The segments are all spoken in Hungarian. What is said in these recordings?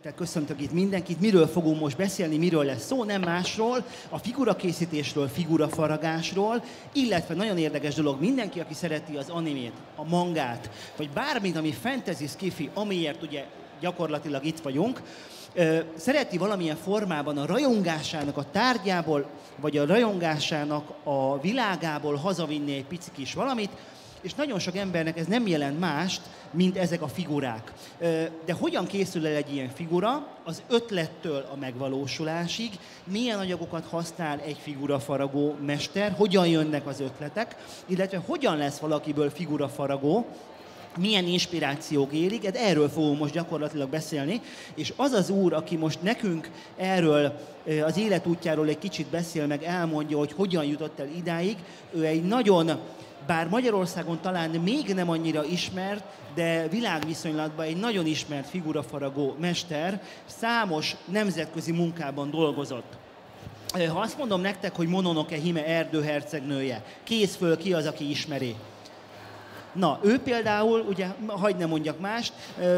Szeretettel köszöntök itt mindenkit. Miről fogunk most beszélni, miről lesz szó? Nem másról, a figurakészítésről, figurafaragásról, illetve nagyon érdekes dolog, mindenki, aki szereti az animét, a mangát, vagy bármit, ami fantasy, sci-fi, amiért ugye gyakorlatilag itt vagyunk, szereti valamilyen formában a rajongásának a tárgyából, vagy a rajongásának a világából hazavinni egy pici kis valamit, és nagyon sok embernek ez nem jelent mást, mint ezek a figurák. De hogyan készül el egy ilyen figura az ötlettől a megvalósulásig, milyen anyagokat használ egy figurafaragó mester, hogyan jönnek az ötletek, illetve hogyan lesz valakiből figurafaragó, milyen inspirációk érik, erről fogunk most gyakorlatilag beszélni, és az az úr, aki most nekünk erről az életútjáról egy kicsit beszél, meg elmondja, hogy hogyan jutott el idáig, ő egy nagyon, bár Magyarországon talán még nem annyira ismert, de világviszonylatban egy nagyon ismert figurafaragó mester, számos nemzetközi munkában dolgozott. Ha azt mondom nektek, hogy Mononoke Hime erdőhercegnője, kész föl, ki az, aki ismeri? Na, ő például, ugye, hagyd ne mondjak mást,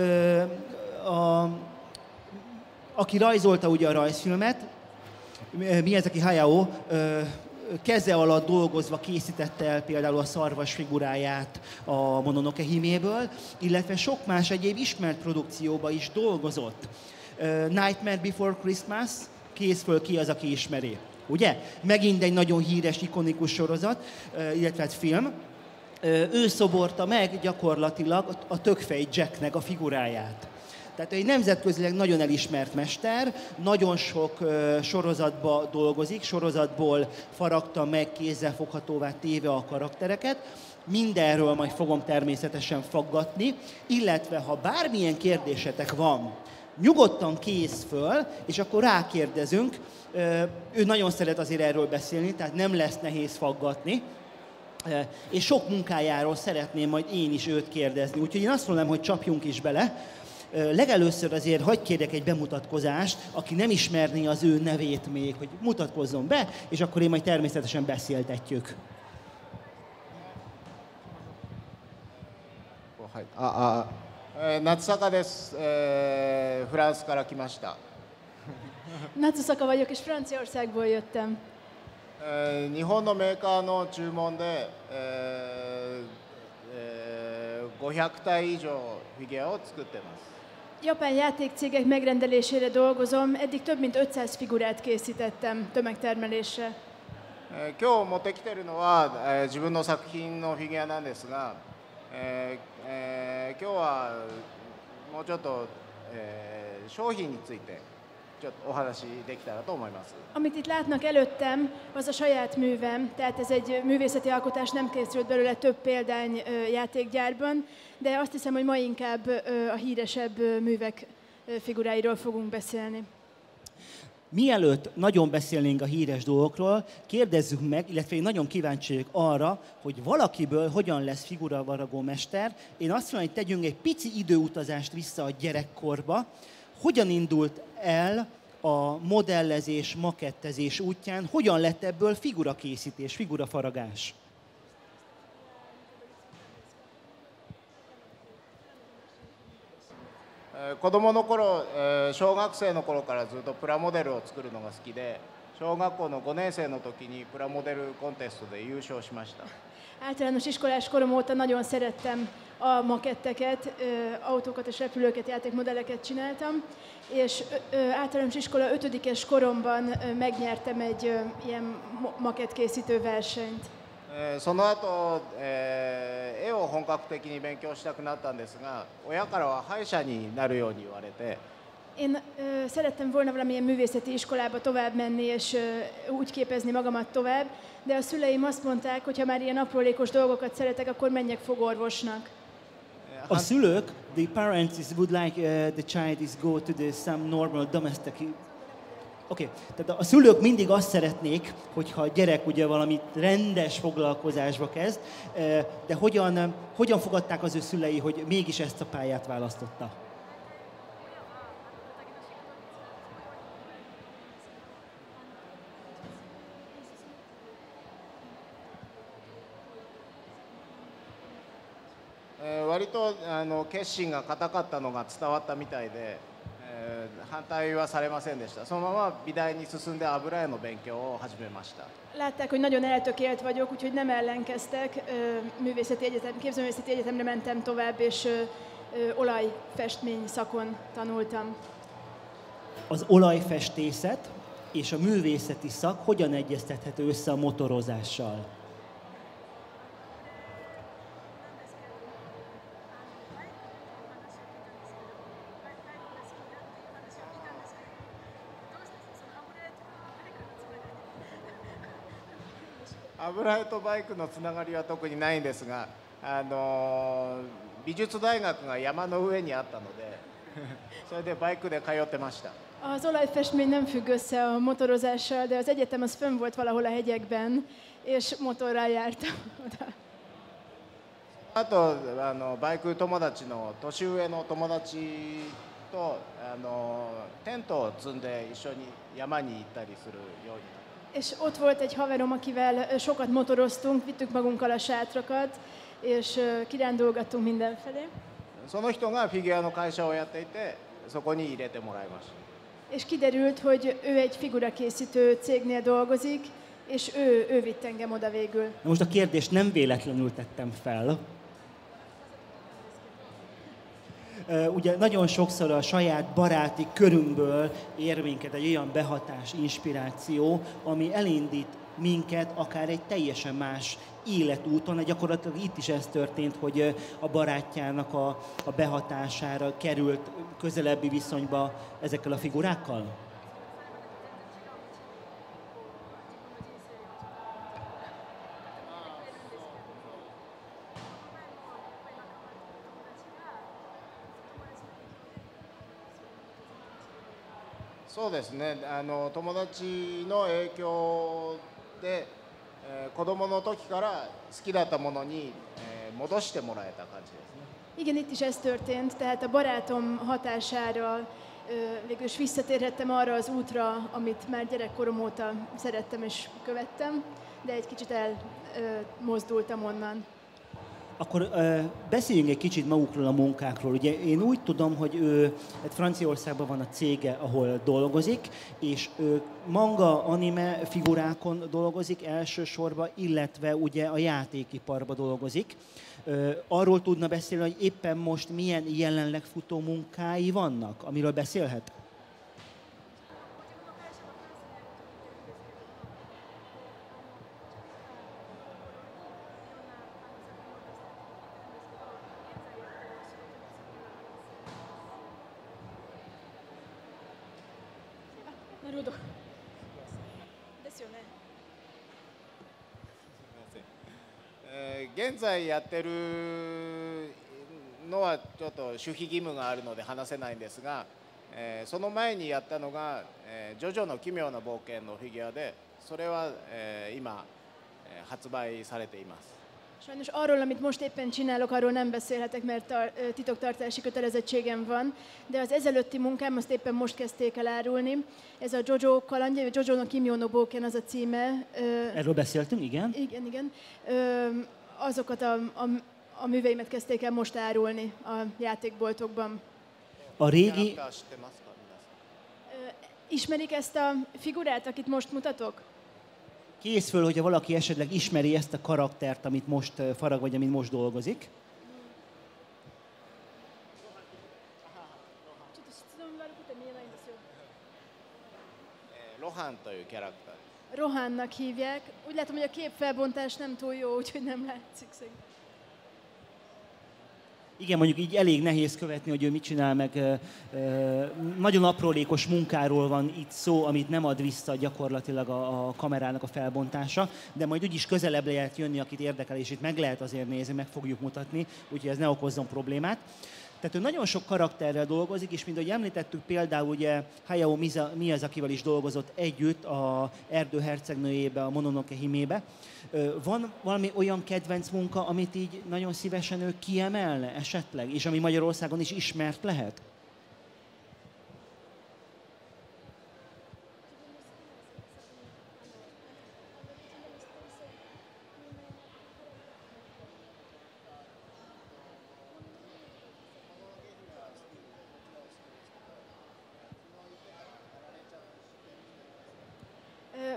aki rajzolta ugye a rajzfilmet, Miyazaki Hayao, keze alatt dolgozva készítette el például a szarvas figuráját a Mononoke Himéből, illetve sok más egyéb ismert produkcióba is dolgozott. Nightmare Before Christmas, kész föl, ki az, aki ismeri. Ugye? Megint egy nagyon híres, ikonikus sorozat, illetve hát film. Ő szoborta meg gyakorlatilag a Tökfej Jacknek a figuráját. Tehát egy nemzetközileg nagyon elismert mester, nagyon sok sorozatba dolgozik, sorozatból faragta meg kézzelfoghatóvá téve a karaktereket. Mindenről majd fogom természetesen faggatni, illetve ha bármilyen kérdésetek van, nyugodtan kész föl, és akkor rákérdezünk. Ő nagyon szeret azért erről beszélni, tehát nem lesz nehéz faggatni. És sok munkájáról szeretném majd én is őt kérdezni. Úgyhogy én azt mondom, hogy csapjunk is bele. Legelőször azért hadd kérjek egy bemutatkozást, aki nem ismerné az ő nevét még, hogy mutatkozzon be, és akkor én majd természetesen beszéltetjük. 夏坂です。フランスから来ました。 Natsusaka vagyok, és Franciaországból jöttem. 日本のメーカーの注文で、500体以上フィギュアを作ってます。 Japán játékcégek megrendelésére dolgozom, eddig több mint 500 figurát készítettem tömegtermelésre. 今日持ってきてるのは、自分の作品のフィギュアなんですが、今日はもうちょっと、商品についてちょっとお話できたらと思います。 Amit itt látnak előttem, az a saját művem, tehát ez egy művészeti alkotás, nem készült belőle több példány játékgyárban, de azt hiszem, hogy ma inkább a híresebb művek figuráiról fogunk beszélni. Mielőtt nagyon beszélnénk a híres dolgokról, kérdezzük meg, illetve én nagyon kíváncsi vagyok arra, hogy valakiből hogyan lesz figurafaragó mester. Én azt mondom, hogy tegyünk egy pici időutazást vissza a gyerekkorba. Hogyan indult el a modellezés, makettezés útján, hogyan lett ebből figurakészítés, figurafaragás? 子供の頃、小学生の頃からずっとプラモデルを作るのが好きで、小学校の5年生の時にプラモデルコンテストで優勝しました。 Általános iskolás korom óta nagyon szerettem a maketteket, autókat és repülőket, játékmodelleket csináltam, és általános iskola 5-es koromban megnyertem egy ilyen makettkészítő versenyt. その後、絵を本格的に勉強したくなったんですが、親からは歯医者になるように言われて。 Én szerettem volna valamilyen művészeti iskolába tovább menni, és úgy képezni magamat tovább, de a szüleim azt mondták, hogy ha már ilyen aprólékos dolgokat szeretek, akkor menjek fogorvosnak. A szülők, the parents would like the child is go to some normal domestic. Oké, tehát a szülők mindig azt szeretnék, hogyha a gyerek ugye valami rendes foglalkozásba kezd, de hogyan fogadták az ő szülei, hogy mégis ezt a pályát választotta? 割と決心が固かったのが伝わったみたいで、 反対はされませんでした。そのまま美大に進んで油絵の勉強を始めました。 Látták, hogy nagyon eltökélt vagyok, úgyhogy nem ellenkeztek. Képzőművészeti egyetemre mentem tovább, és olajfestmény szakon tanultam. Az olajfestészet és a művészeti szak hogyan egyeztethető össze a motorozással? 油絵とバイクのつながりは特にないんですが、美術大学が山の上にあったのでそれでバイクで通ってました。 Az olajfestmény nem függ össze a motorozással, de az egyetem az fönn volt valahol a hegyekben, és motorral jártam oda. あとバイク友達の年上の友達とテントを積んで一緒に山に行ったりするようになった。 És ott volt egy haverom, akivel sokat motoroztunk, vittük magunkkal a sátrakat, és kirándulgattunk mindenfelé. その人がフィギュアの会社をやっていて、そこに入れてもらいました。 És kiderült, hogy ő egy figurakészítő cégnél dolgozik, és ő vitt engem oda végül. Most a kérdést nem véletlenül tettem fel. Ugye nagyon sokszor a saját baráti körünkből ér minket egy olyan behatás, inspiráció, ami elindít minket akár egy teljesen más életúton. Gyakorlatilag itt is ez történt, hogy a barátjának a behatására került közelebbi viszonyba ezekkel a figurákkal? そうですね、友達の影響で、子供の時から好きだったものに、戻してもらえた感じですね。 Igen, itt is ez történt, tehát a barátom hatására végül is visszatérhettem arra az útra, amit már gyerekkorom óta szerettem és követtem, de egy kicsit elmozdultam onnan. Akkor beszéljünk egy kicsit magukról a munkákról. Ugye én úgy tudom, hogy ő Franciaországban van a cége, ahol dolgozik, és ő manga, anime figurákon dolgozik elsősorban, illetve ugye a játékiparban dolgozik. Arról tudna beszélni, hogy éppen most milyen jelenleg futó munkái vannak, amiről beszélhet? Naruto. 現在やってるのはちょっと守秘義務があるので話せないんですが、その前にやったのが「ジョジョの奇妙な冒険」のフィギュアで、それは今発売されています。 Sajnos arról, amit most éppen csinálok, arról nem beszélhetek, mert titoktartási kötelezettségem van, de az ezelőtti munkám, azt éppen most kezdték el árulni. Ez a Jojo kalandja, Jojo no Kimio no Bouken az a címe. Erről beszéltünk, igen? Igen, igen. Azokat a műveimet kezdték el most árulni a játékboltokban. A régi... Ismerik ezt a figurát, akit most mutatok? Kész föl, hogyha valaki esetleg ismeri ezt a karaktert, amit most farag, vagy amit most dolgozik. Rohan というキャラクター。 Rohannak hívják. Úgy látom, hogy a képfelbontás nem túl jó, úgyhogy nem látszik szegény. Igen, mondjuk így elég nehéz követni, hogy ő mit csinál, meg nagyon aprólékos munkáról van itt szó, amit nem ad vissza gyakorlatilag a kamerának a felbontása, de majd úgyis közelebb lehet jönni, akit érdekel, és itt meg lehet azért nézni, meg fogjuk mutatni, úgyhogy ez ne okozzon problémát. Tehát ő nagyon sok karakterrel dolgozik, és mint ahogy említettük, például ugye Hayao Miyazakival is dolgozott együtt a Erdő hercegnőjébe, a Mononoke Himébe. Van valami olyan kedvenc munka, amit így nagyon szívesen ő kiemelne esetleg, és ami Magyarországon is ismert lehet?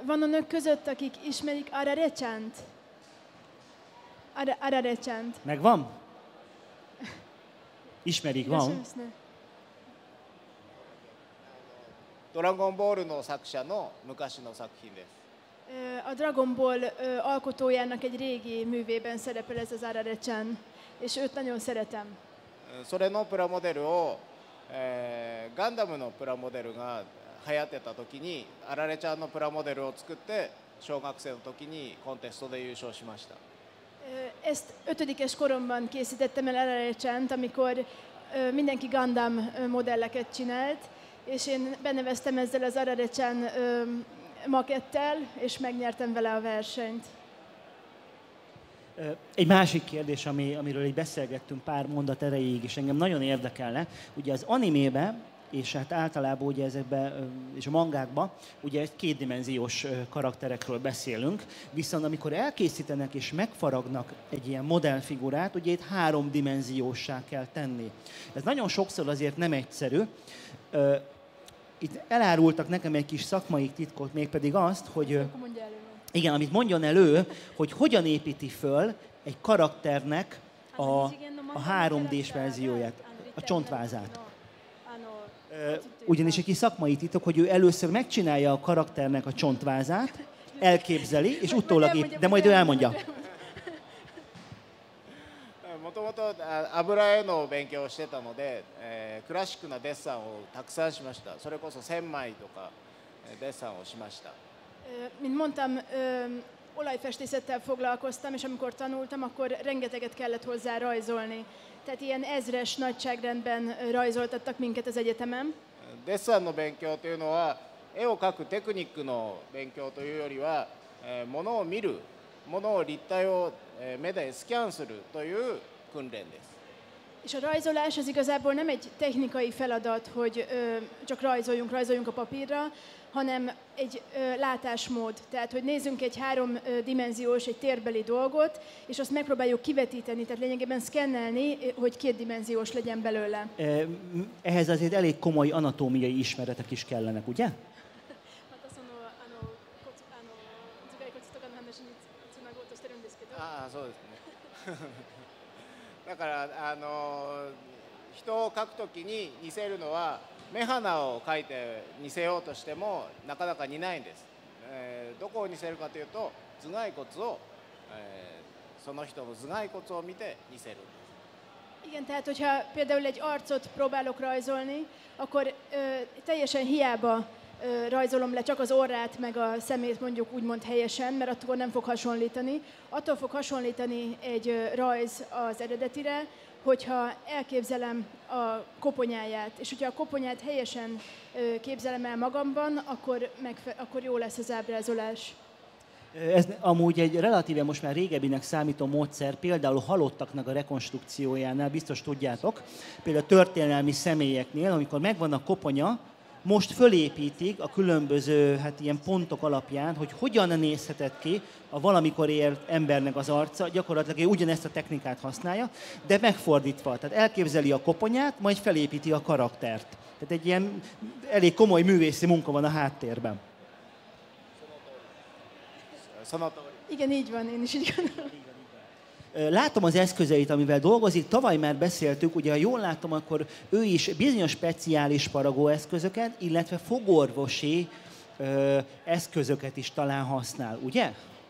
Van önök között, akik ismerik Ararecsant? Ararecsant. Megvan? Ismerik, van? ドラゴンボールの作者の昔の作品です。 A Dragon Ball alkotójának egy régi művében szerepel ez az Ararechan, és őt nagyon szeretem. それのプラモデルを、ガンダムのプラモデルが流行ってた時にあられちゃんのプラモデルを作って小学生の時にコンテストで優勝しました。 Ezt 5-es koromban készítettem el Ararecsant, amikor mindenki Gundam modelleket csinált, és én beneveztem ezzel az Ararechan makettel, és megnyertem vele a versenyt. Egy másik kérdés, amiről így beszélgettünk pár mondat erejéig, és engem nagyon érdekelne, ugye az animében, és hát általában ugye ezekben, és a mangákban, ugye egy kétdimenziós karakterekről beszélünk, viszont amikor elkészítenek és megfaragnak egy ilyen modellfigurát, ugye itt 3D-dimenzióssá kell tenni. Ez nagyon sokszor azért nem egyszerű. Itt elárultak nekem egy kis szakmai titkot, mégpedig azt, hogy igen, amit mondjon elő, hogy hogyan építi föl egy karakternek a 3D-s verzióját, a csontvázát. Ugyanis egy kis szakmai titok, hogy ő először megcsinálja a karakternek a csontvázát, elképzeli, és utólag de majd ő elmondja. もともと油絵の勉強をしてたので、クラシックなデッサンをたくさんしました。それこそ1000枚とかデッサンをしました。 Mint mondtam, olajfestészettel foglalkoztam, és amikor tanultam, akkor rengeteget kellett hozzá rajzolni. Tehát ilyen ezres nagyságrendben rajzoltattak minket az egyetemen. デッサンの勉強というのは絵を描くテクニックの勉強というよりは、物を見る、物を立体を目でスキャンするという訓練です。 És a rajzolás az igazából nem egy technikai feladat, hogy csak rajzoljunk a papírra, hanem egy látásmód. Tehát, hogy nézzünk egy 3D-dimenziós, egy térbeli dolgot, és azt megpróbáljuk kivetíteni, tehát lényegében szkennelni, hogy 2D-dimenziós legyen belőle. Ehhez azért elég komoly anatómiai ismeretek is kellenek, ugye? そうですね。だから人を描くときに似せるのは目鼻を描いて似せようとしてもなかなか似ないんです。どこを似せるかというと頭蓋骨を、その人の頭蓋骨を見て似せる。 Igen, tehát hogyha például egy arcot próbálok rajzolni, akkor teljesen hiába rajzolom le csak az orrát, meg a szemét mondjuk úgymond helyesen, mert attól nem fog hasonlítani. Attól fog hasonlítani egy rajz az eredetire, hogyha elképzelem a koponyáját, és hogyha a koponyát helyesen képzelem el magamban, akkor jó lesz az ábrázolás. Ez amúgy egy relatíve most már régebbinek számító módszer, például halottaknak a rekonstrukciójánál, biztos tudjátok, például történelmi személyeknél, amikor megvan a koponya, most fölépítik a különböző ilyen pontok alapján, hogy hogyan nézhetett ki a valamikor élt embernek az arca, gyakorlatilag ugyanezt a technikát használja, de megfordítva. Tehát elképzeli a koponyát, majd felépíti a karaktert. Tehát egy ilyen elég komoly művészi munka van a háttérben. Igen, így van, én is így gondolom. Látom az eszközeit, amivel dolgozik. Tavaly már beszéltük, ugye ha jól látom, akkor ő is bizonyos speciális paragóeszközöket, illetve fogorvosi eszközöket is talán használ, ugye?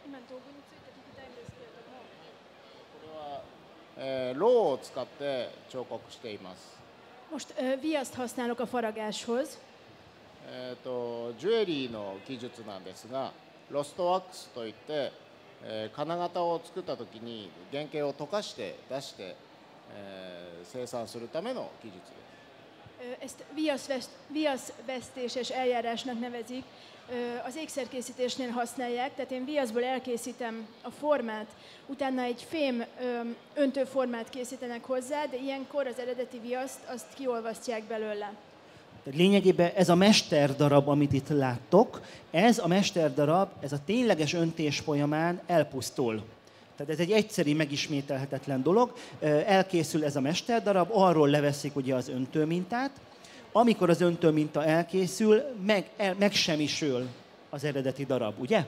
ローを使って彫刻しています。 Most viaszt használok a faragáshoz. ジュエリーの技術なんですが、ロストワックスといって、金型を作った時に原型を溶かして出して、生産するための技術です。 Ezt viaszvesztéses eljárásnak nevezik. Az ékszerkészítésnél használják, tehát én viaszból elkészítem a formát, utána egy fém öntőformát készítenek hozzá, de ilyenkor az eredeti viaszt azt kiolvasztják belőle. Lényegében ez a mesterdarab, amit itt láttok, ez a mesterdarab, ez a tényleges öntés folyamán elpusztul. Tehát ez egy egyszeri, megismételhetetlen dolog. Elkészül ez a mesterdarab, arról leveszik ugye az öntőmintát. Amikor az öntőminta elkészül, megsemmisül az eredeti darab, ugye?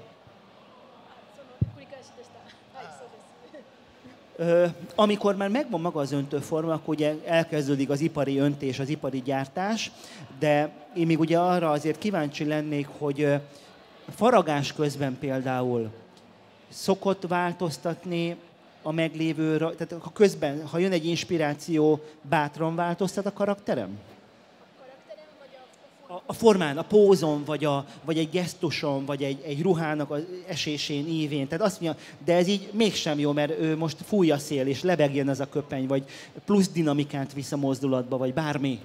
Amikor már megvan maga az öntőforma, akkor ugye elkezdődik az ipari öntés, az ipari gyártás, de én még ugye arra azért kíváncsi lennék, hogy faragás közben például szokott változtatni a meglévő, tehát közben, ha jön egy inspiráció, bátran változtat a karakterem? A formán, a pózon, vagy egy gesztuson, vagy egy ruhának az esésén, ívén. Tehát azt mondja, de ez így mégsem jó, mert ő most fúj a szél, és lebegjen ez a köpeny, vagy plusz dinamikát visz a mozdulatba, vagy bármi.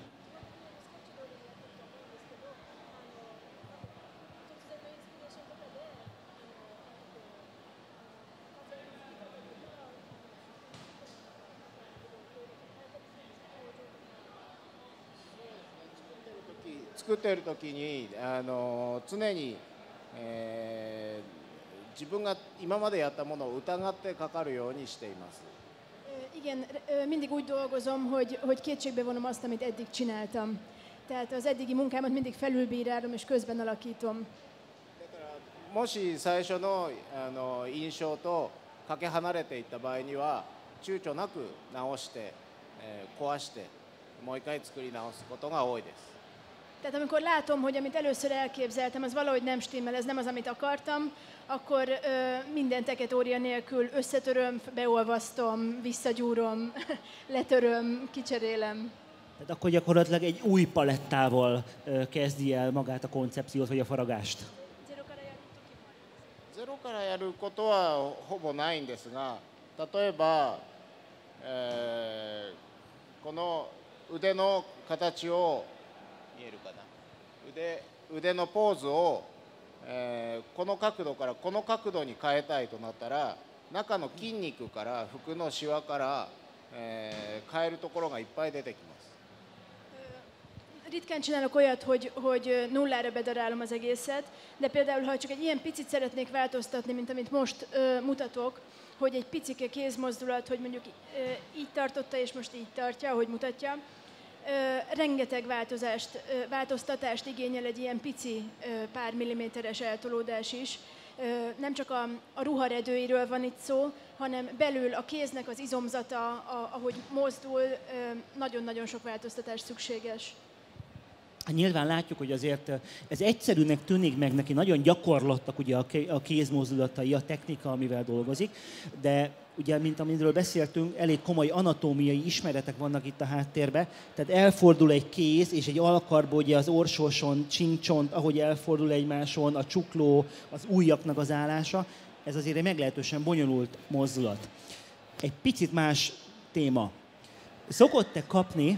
作っている時に常に、自分が今までやったものを疑ってかかるようにしています。 Igen, mindig úgy dolgozom, hogy kétségbe vonom azt, amit eddig csináltam. Tehát az eddigi munkámat mindig felülbírálom és közben alakítom. もし最初の印象とかけ離れていった場合には躊躇なく直して、壊してもう一回作り直すことが多いです。 Tehát amikor látom, hogy amit először elképzeltem, az valahogy nem stimmel, ez nem az, amit akartam, akkor minden teketória nélkül összetöröm, beolvasztom, visszagyúrom, letöröm, kicserélem. Tehát akkor gyakorlatilag egy új palettával kezdi el magát a koncepciót, vagy a faragást. ゼロからやることはほぼないんですが、例えば、この腕の形を見えるかな、腕のポーズを、この角度からこの角度に変えたいとなったら中の筋肉から服のシワから、変えるところがいっぱい出てきます。 Ritkán csinálok olyat, hogy nullára bedarálom az egészet, de például, ha csak egy ilyen picit szeretnék változtatni, mint amit most mutatok, hogy egy picike kézmozdulat, hogy mondjuk így tartotta, és most így tartja, ahogy mutatja, rengeteg változtatást igényel egy ilyen pici pár milliméteres eltolódás is. Nem csak a ruharedőiről van itt szó, hanem belül a kéznek az izomzata, ahogy mozdul, nagyon-nagyon sok változtatás szükséges. Nyilván látjuk, hogy azért ez egyszerűnek tűnik meg neki, nagyon gyakorlottak ugye a kézmozdulatai, a technika, amivel dolgozik, de ugye, mint amiről beszéltünk, elég komoly anatómiai ismeretek vannak itt a háttérben, tehát elfordul egy kéz, és egy alkarból ugye az orsóson, csinkcsont, ahogy elfordul egymáson, a csukló, az ujjaknak az állása, ez azért egy meglehetősen bonyolult mozdulat. Egy picit más téma. Szokott-e kapni?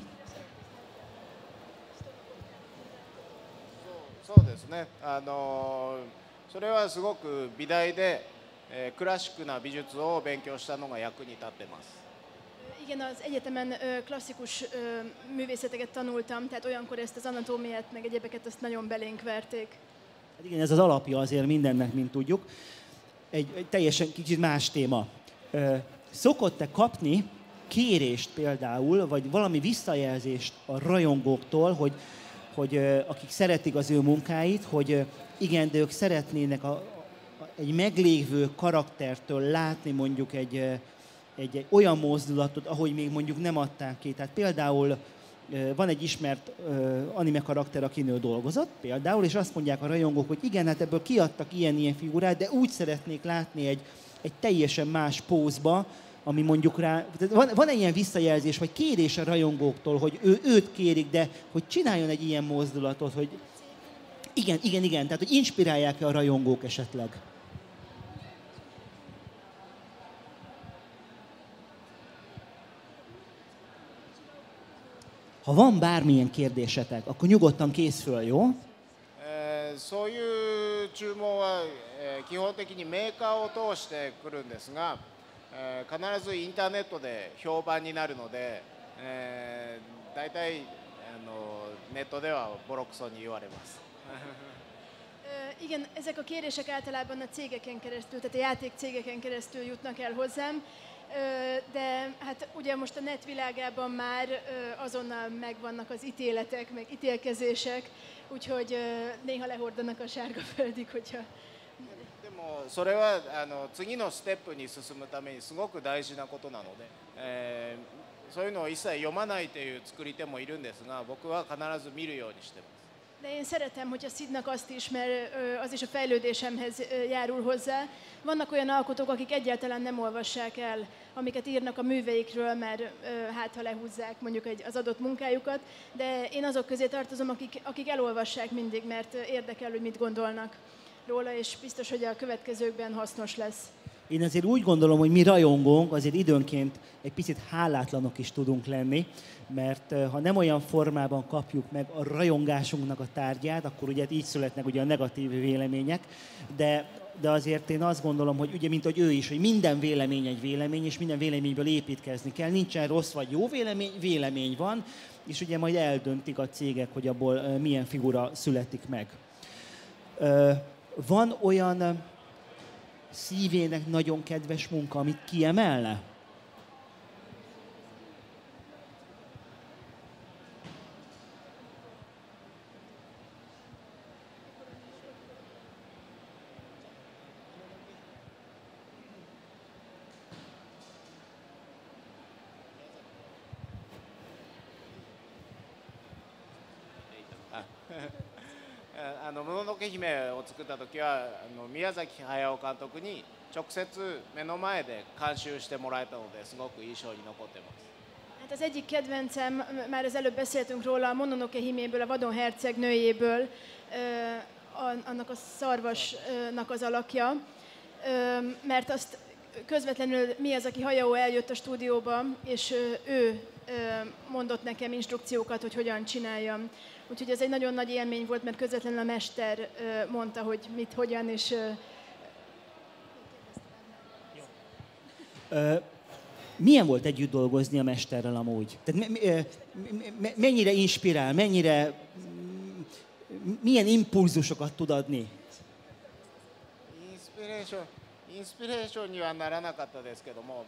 そうですね。それはすごく美大で、クラシックな美術を勉強したのが役に立ってます。 Igen, az egyetemen klasszikus művészeteket tanultam, tehát olyankor ezt az anatómiát, meg egyébeket azt nagyon belénk verték. Hát igen, ez az alapja azért mindennek, mint tudjuk. Egy teljesen kicsit más téma. Szokott-e kapni kérést például, vagy valami visszajelzést a rajongóktól, hogy akik szeretik az ő munkáit, hogy igen, de ők szeretnének egy meglévő karaktertől látni mondjuk egy olyan mozdulatot, ahogy még mondjuk nem adták ki. Tehát például van egy ismert anime karakter, akinő dolgozott például, és azt mondják a rajongók, hogy igen, hát ebből kiadtak ilyen figurát, de úgy szeretnék látni egy teljesen más pózba, ami mondjuk rá... Van-e ilyen visszajelzés, vagy kérés a rajongóktól, hogy őt kérik, de hogy csináljon egy ilyen mozdulatot, hogy igen, tehát hogy inspirálják-e a rajongók esetleg? Ha van bármilyen kérdésetek, akkor nyugodtan kész föl, jó? そういう注文は、基本的にメーカーを通してくるんですが、必ずインターネットで評判になるので、だいたいネットではボロクソに言われます。 Igen, ezek a kérések általában a cégeken keresztül, tehát a játékcégeken keresztül jutnak el hozzám. De hát ugye most a net világában már azonnal megvannak az ítéletek, meg ítélkezések, úgyhogy néha lehordanak a sárga földig, hogyha... でもそれは次のステップに進むためにすごく大事なことなので、そういうのを一切読まないという作り手もいるんですが、僕は必ず見るようにしてます。 De én szeretem, hogyha Sidnak azt is, mert az is a fejlődésemhez járul hozzá. Vannak olyan alkotók, akik egyáltalán nem olvassák el, amiket írnak a műveikről, mert hát ha lehúzzák mondjuk az adott munkájukat, de én azok közé tartozom, akik elolvassák mindig, mert érdekel, hogy mit gondolnak róla, és biztos, hogy a következőkben hasznos lesz. Én azért úgy gondolom, hogy mi rajongónk azért időnként egy picit hálátlanok is tudunk lenni, mert ha nem olyan formában kapjuk meg a rajongásunknak a tárgyát, akkor ugye így születnek ugye a negatív vélemények, de azért én azt gondolom, hogy ugye, mint hogy ő is, hogy minden vélemény egy vélemény, és minden véleményből építkezni kell. Nincsen rossz vagy jó vélemény, vélemény van, és ugye majd eldöntik a cégek, hogy abból milyen figura születik meg. Van olyan szívének nagyon kedves munka, amit kiemelne? 「もののけ姫」を作った時は宮崎駿監督に直接目の前で監修してもらえたのですごく印象に残ってます。 Hát az egyik kedvencem, már az előbb beszéltünk róla, a Mononoke híméből, a Vadon hercegnőjéből, annak a szarvasnak az alakja, mert azt közvetlenül Miyazaki Hayao eljött a stúdióba, és ő mondott nekem instrukciókat, hogy hogyan csináljam. Úgyhogy ez egy nagyon nagy élmény volt, mert közvetlenül a mester mondta, hogy mit, hogyan, és... Milyen volt együtt dolgozni a mesterrel amúgy? Tehát mennyire inspirál, milyen impulzusokat tud adni? インスピレーションにはならなかったですけども、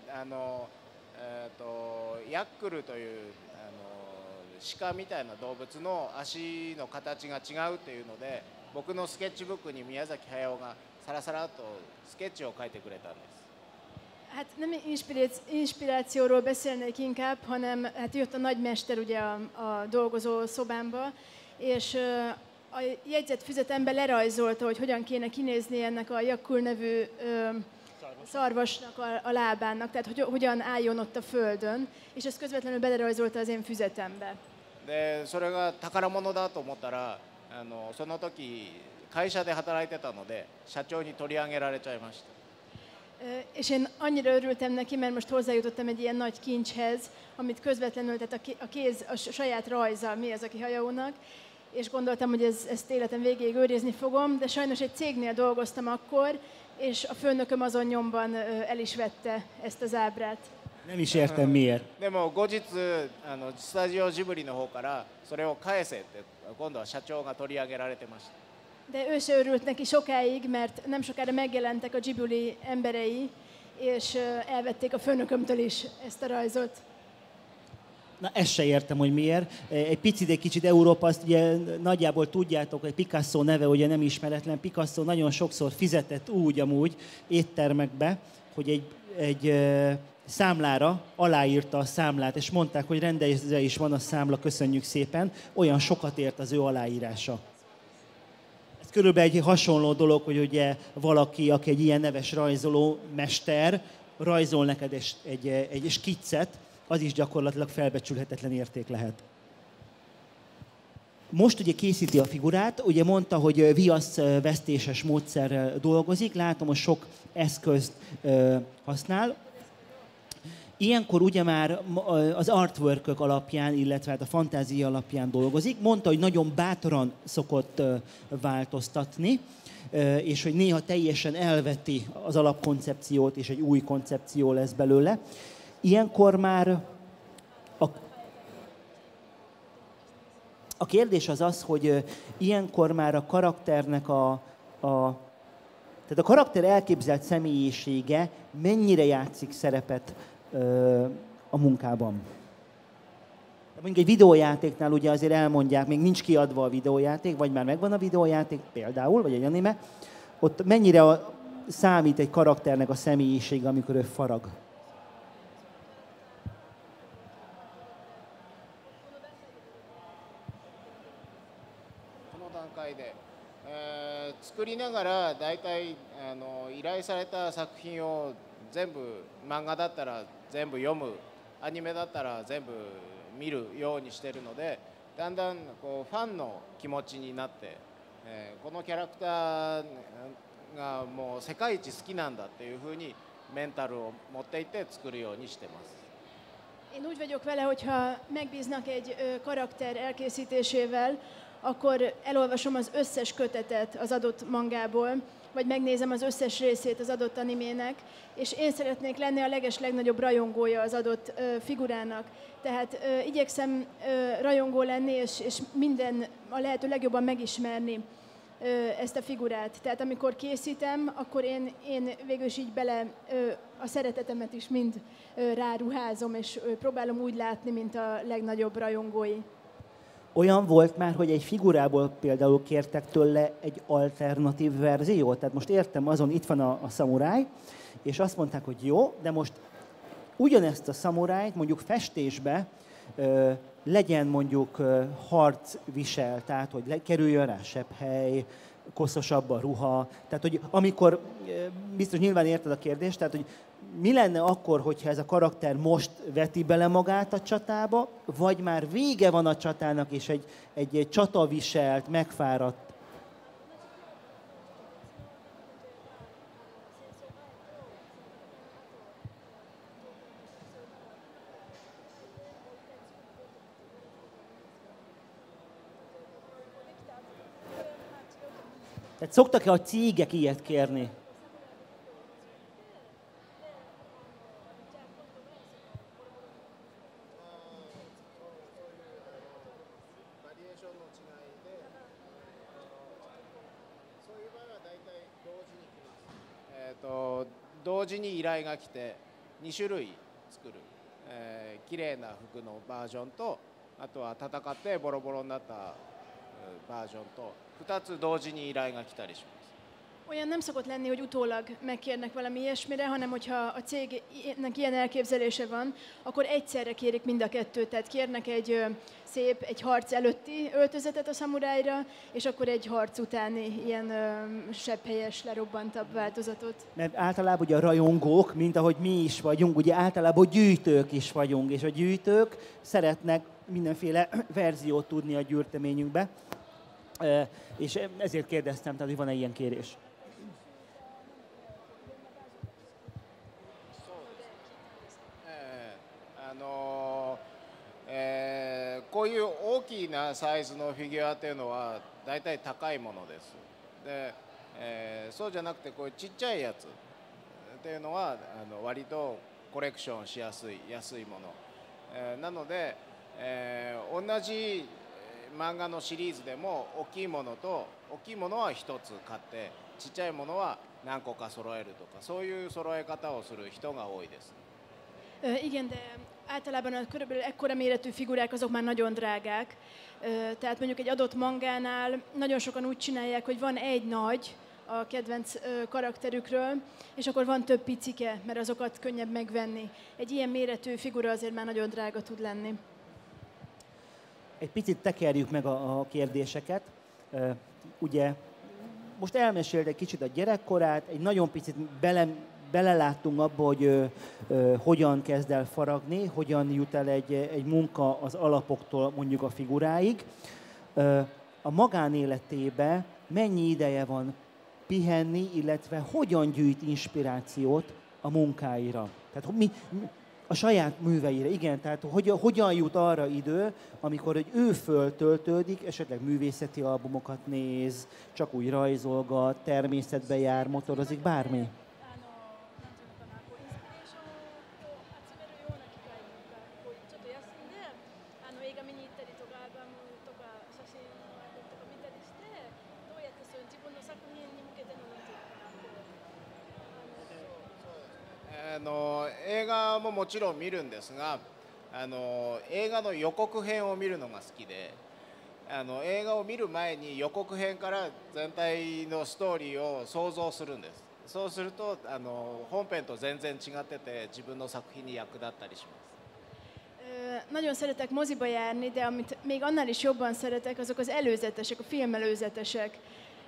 ヤックルという鹿みたいな動物の足の形が違うというので、僕のスケッチブックに宮崎駿がさらさらっとスケッチを書いてくれたんです。 Hát nem inspirációról beszélnék inkább, hanem hát jött a nagymester ugye a dolgozó szobámba, és a jegyzetfüzetembe lerajzolta, hogy hogyan kéne kinézni ennek a Yakul nevű szarvasnak a lábának, tehát hogy hogyan álljon ott a földön, és ezt közvetlenül belerajzolta az én füzetembe. でそれが宝物だと思ったらその時会社で働いてたので社長に取り上げられちゃいました。 És én annyira örültem neki, mert most hozzájutottam egy ilyen nagy kincshez, amit közvetlenül, tehát a kéz, a saját rajza Miyazaki Hayaónak, és gondoltam, hogy ezt életem végéig őrizni fogom, de sajnos egy cégnél dolgoztam akkor, és a főnököm azon nyomban el is vette ezt az ábrát. Nem is értem miért. でも後日スタジオジブリの方からそれを返せって今度は社長が取り上げられてました。 De ő se örült neki sokáig, mert nem sokára megjelentek a Ghibli emberei, és elvették a főnökömtől is ezt a rajzot. Na, ezt se értem, hogy miért. Egy kicsit Európa, azt ugye nagyjából tudjátok, hogy Picasso neve ugye nem ismeretlen. Picasso nagyon sokszor fizetett úgy amúgy éttermekbe, hogy egy számlára aláírta a számlát, és mondták, hogy rendezve is van a számla, köszönjük szépen. Olyan sokat ért az ő aláírása. Ez körülbelül egy hasonló dolog, hogy ugye valaki, aki egy ilyen neves rajzoló mester, rajzol neked egy skiccet, az is gyakorlatilag felbecsülhetetlen érték lehet. Most ugye készíti a figurát, ugye mondta, hogy viaszvesztéses módszerrel dolgozik, látom, hogy sok eszközt használ. Ilyenkor ugye már az artwork-ök alapján, illetve hát a fantázia alapján dolgozik. Mondta, hogy nagyon bátran szokott változtatni, és hogy néha teljesen elveti az alapkoncepciót, és egy új koncepció lesz belőle. Ilyenkor már a kérdés az az, hogy ilyenkor már a karakternek tehát a karakter elképzelt személyisége mennyire játszik szerepet a munkában. De mondjuk egy videójátéknál ugye azért elmondják, még nincs kiadva a videójáték, vagy már megvan a videójáték például, vagy egy anime, ott mennyire számít egy karakternek a személyiség, amikor ő farag. 作りながらだいたい依頼された作品を全部漫画だったら全部読むアニメだったら全部見るようにしてるのでだんだんこうファンの気持ちになって、このキャラクターがもう世界一好きなんだっていうふうにメンタルを持っていって作るようにしてます。 Én úgy vagyok vele, hogyha megbíznak egy karakter elkészítésével, akkor elolvasom az összes kötetet az adott mangából, vagy megnézem az összes részét az adott animének, és én szeretnék lenni a legnagyobb rajongója az adott figurának. Tehát igyekszem rajongó lenni, és a lehető legjobban megismerni ezt a figurát. Tehát amikor készítem, akkor én végül is így bele a szeretetemet is mind ráruházom, és próbálom úgy látni, mint a legnagyobb rajongói. Olyan volt már, hogy egy figurából például kértek tőle egy alternatív verziót? Tehát most értem, azon itt van a szamuráj, és azt mondták, hogy jó, de most ugyanezt a szamurájt mondjuk festésbe legyen mondjuk harcvisel, tehát hogy kerüljön rá sepphely, koszosabb a ruha. Tehát, hogy amikor, biztos nyilván érted a kérdést, tehát, hogy mi lenne akkor, hogyha ez a karakter most veti bele magát a csatába, vagy már vége van a csatának, és egy csataviselt, megfáradt. Tehát szoktak-e a cégek ilyet kérni? 同時に依頼が来て2種類作る、綺麗な服のバージョンとあとは戦ってボロボロになったバージョンと2つ同時に依頼が来たりします。 Olyan nem szokott lenni, hogy utólag megkérnek valami ilyesmire, hanem hogyha a cégnek ilyen elképzelése van, akkor egyszerre kérik mind a kettőt. Tehát kérnek egy harc előtti öltözetet a szamurájra, és akkor egy harc utáni ilyen sepphelyes, lerobbantabb változatot. Mert általában ugye a rajongók, mint ahogy mi is vagyunk, ugye általában gyűjtők is vagyunk, és a gyűjtők szeretnek mindenféle verziót tudni a gyűjteményünkbe. És ezért kérdeztem, tehát, hogy van-e ilyen kérés. こういう大きなサイズのフィギュアっていうのは大体高いものです。で、そうじゃなくてこういうちっちゃいやつっていうのは割とコレクションしやすい安いもの、なので、同じ漫画のシリーズでも大きいものは1つ買ってちっちゃいものは何個か揃えるとかそういう揃え方をする人が多いです。 Igen, de általában körülbelül ekkora méretű figurák azok már nagyon drágák. Tehát mondjuk egy adott mangánál nagyon sokan úgy csinálják, hogy van egy nagy a kedvenc karakterükről, és akkor van több picike, mert azokat könnyebb megvenni. Egy ilyen méretű figura azért már nagyon drága tud lenni. Egy picit tekerjük meg a kérdéseket. Ugye most elmesélt egy kicsit a gyerekkorát, egy nagyon picit beleláttunk abba, hogy hogyan kezd el faragni, hogyan jut el egy munka az alapoktól mondjuk a figuráig. A magánéletébe mennyi ideje van pihenni, illetve hogyan gyűjt inspirációt a munkáira? Tehát a saját műveire, igen, tehát hogyan jut arra idő, amikor hogy ő föltöltődik, esetleg művészeti albumokat néz, csak úgy rajzolgat, természetbe jár, motorozik, bármi? 映画ももちろん見るんですが、映画の予告編を見るのが好きで、映画を見る前に予告編から全体のストーリーを想像するんです。そうすると本編と全然違ってて自分の作品に役立ったりします。 Nagyon szeretek moziba járni, de amit még annál is jobban szeretek, azok az előzetesek, a filmelőzetesek.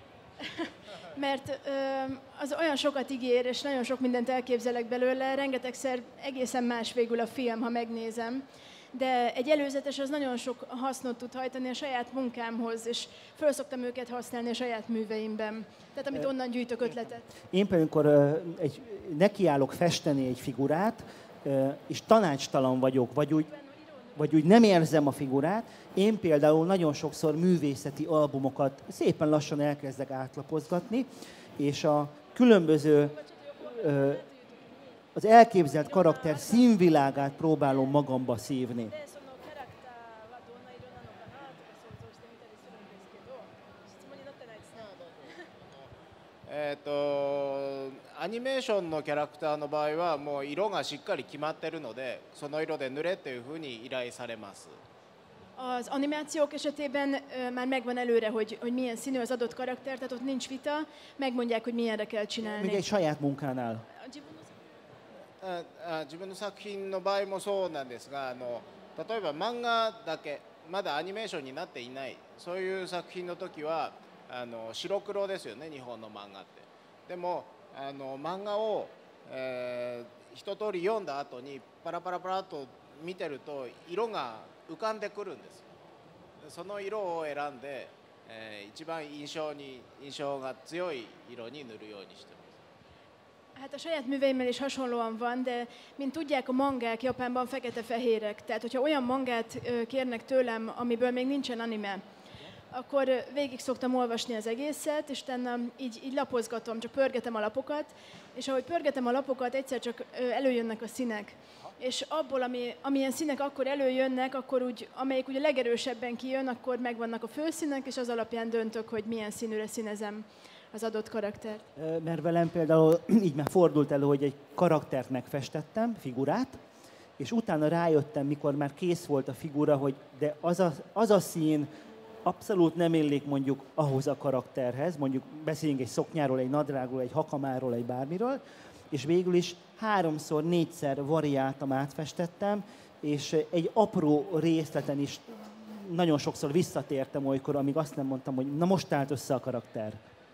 Mert az olyan sokat ígér, és nagyon sok mindent elképzelek belőle, rengetegszer egészen más végül a film, ha megnézem. De egy előzetes az nagyon sok hasznot tud hajtani a saját munkámhoz, és föl szoktam őket használni a saját műveimben. Tehát amit onnan gyűjtök ötletet. Én például, nekiállok festeni egy figurát, és tanácstalan vagyok, vagy úgy nem érzem a figurát, én például nagyon sokszor művészeti albumokat szépen lassan elkezdek átlapozgatni, és a különböző az elképzelt karakter színvilágát próbálom magamba szívni. アニメーションのキャラクターの場合はもう色がしっかり決まってるので、その色で塗れっていうふうに依頼されます。 Az animációk esetében már megvan előre, hogy milyen színű az adott karakter, tehát ott nincs vita, megmondják, hogy milyenre kell csinálni. Még egy saját munkánál. 自分の作品の場合もそうなんですが、例えば漫画だけまだアニメーションになっていないそういう作品の時は白黒ですよね、日本の漫画って。でも漫画を、一通り読んだ後にパラパラパラっと見てると色が浮かんでくるんですよ。その色を選んで、一番印象が強い色に塗るようにしてます。 Hát a saját műveimmel is hasonlóan van, de mint tudják, a mangák Japánban fekete-fehérek. Tehát, hogyha olyan mangát kérnek tőlem, amiből még nincsen anime, akkor végig szoktam olvasni az egészet, és utána így lapozgatom, csak pörgetem a lapokat, és ahogy pörgetem a lapokat, egyszer csak előjönnek a színek. És abból, amilyen színek akkor előjönnek, akkor amelyik ugye legerősebben kijön, akkor megvannak a főszínek, és az alapján döntök, hogy milyen színűre színezem az adott karaktert. Mert velem például így már fordult elő, hogy egy karaktert megfestettem, figurát, és utána rájöttem, mikor már kész volt a figura, hogy de az a szín abszolút nem illik mondjuk ahhoz a karakterhez, mondjuk beszéljünk egy szoknyáról, egy nadrágról, egy hakamáról, egy bármiről, és végül is 3-4-szer variáltam, átfestettem, és egy apró részleten is nagyon sokszor visszatértem olykor, amíg azt nem mondtam, hogy na most állt össze a karakter.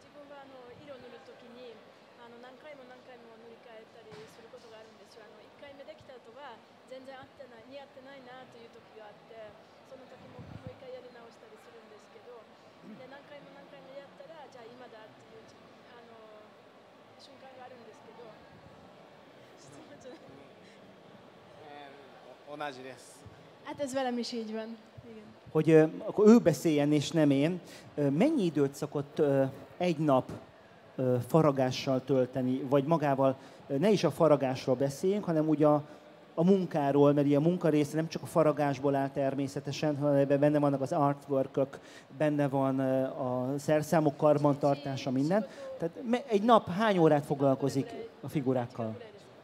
Hát ez velem is így van. Igen. Hogy akkor ő beszéljen és nem én. Mennyi időt szokott egy nap faragással tölteni, vagy magával, ne is a faragásról beszéljünk, hanem ugye a munkáról, mert ugye a munkarésze nem csak a faragásból áll természetesen, hanem ebben benne vannak az artwork-ök, benne van a szerszámok karbantartása, minden. Tehát egy nap hány órát foglalkozik a figurákkal?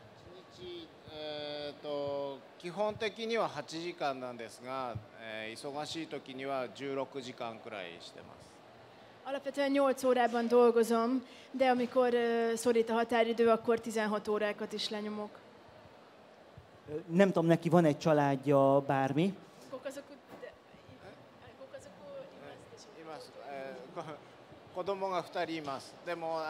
基本的には8時間なんですが、忙しい時には16時間くらいしてます。 Alapvetően 8 órában dolgozom, de amikor szorít a határidő, akkor 16 órákat is lenyomok. Nem tudom, neki van egy családja, bármi? 子供が2人います。でも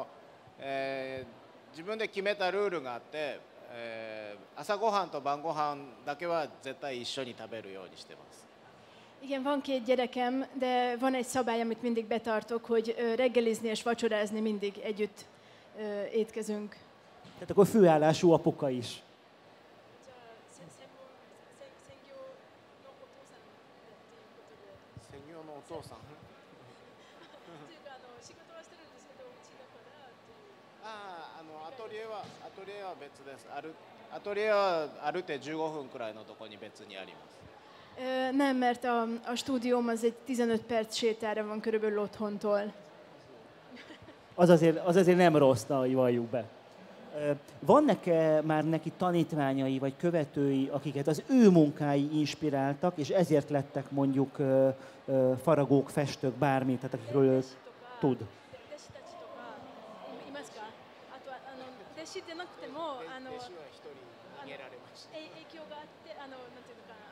自分で決めたルールがあって、朝ごはんと晩ごはんだけは絶対一緒に食べるようにしてます。 Igen, van 2 gyerekem, de van egy szabály, amit mindig betartok, hogy reggelizni és vacsorázni mindig együtt étkezünk. Tehát akkor főállású apuka is. Nem, mert a stúdióm az egy 15 perc sétára van körülbelül otthontól. Az azért nem rossz, ahogy valljuk be. Vannak-e már neki tanítványai vagy követői, akiket az ő munkái inspiráltak, és ezért lettek mondjuk faragók, festők, bármi, tehát akikről ő tud? いますか？あとは弟子でなくても弟子は一人逃げられました。 影響があってなんていうのかな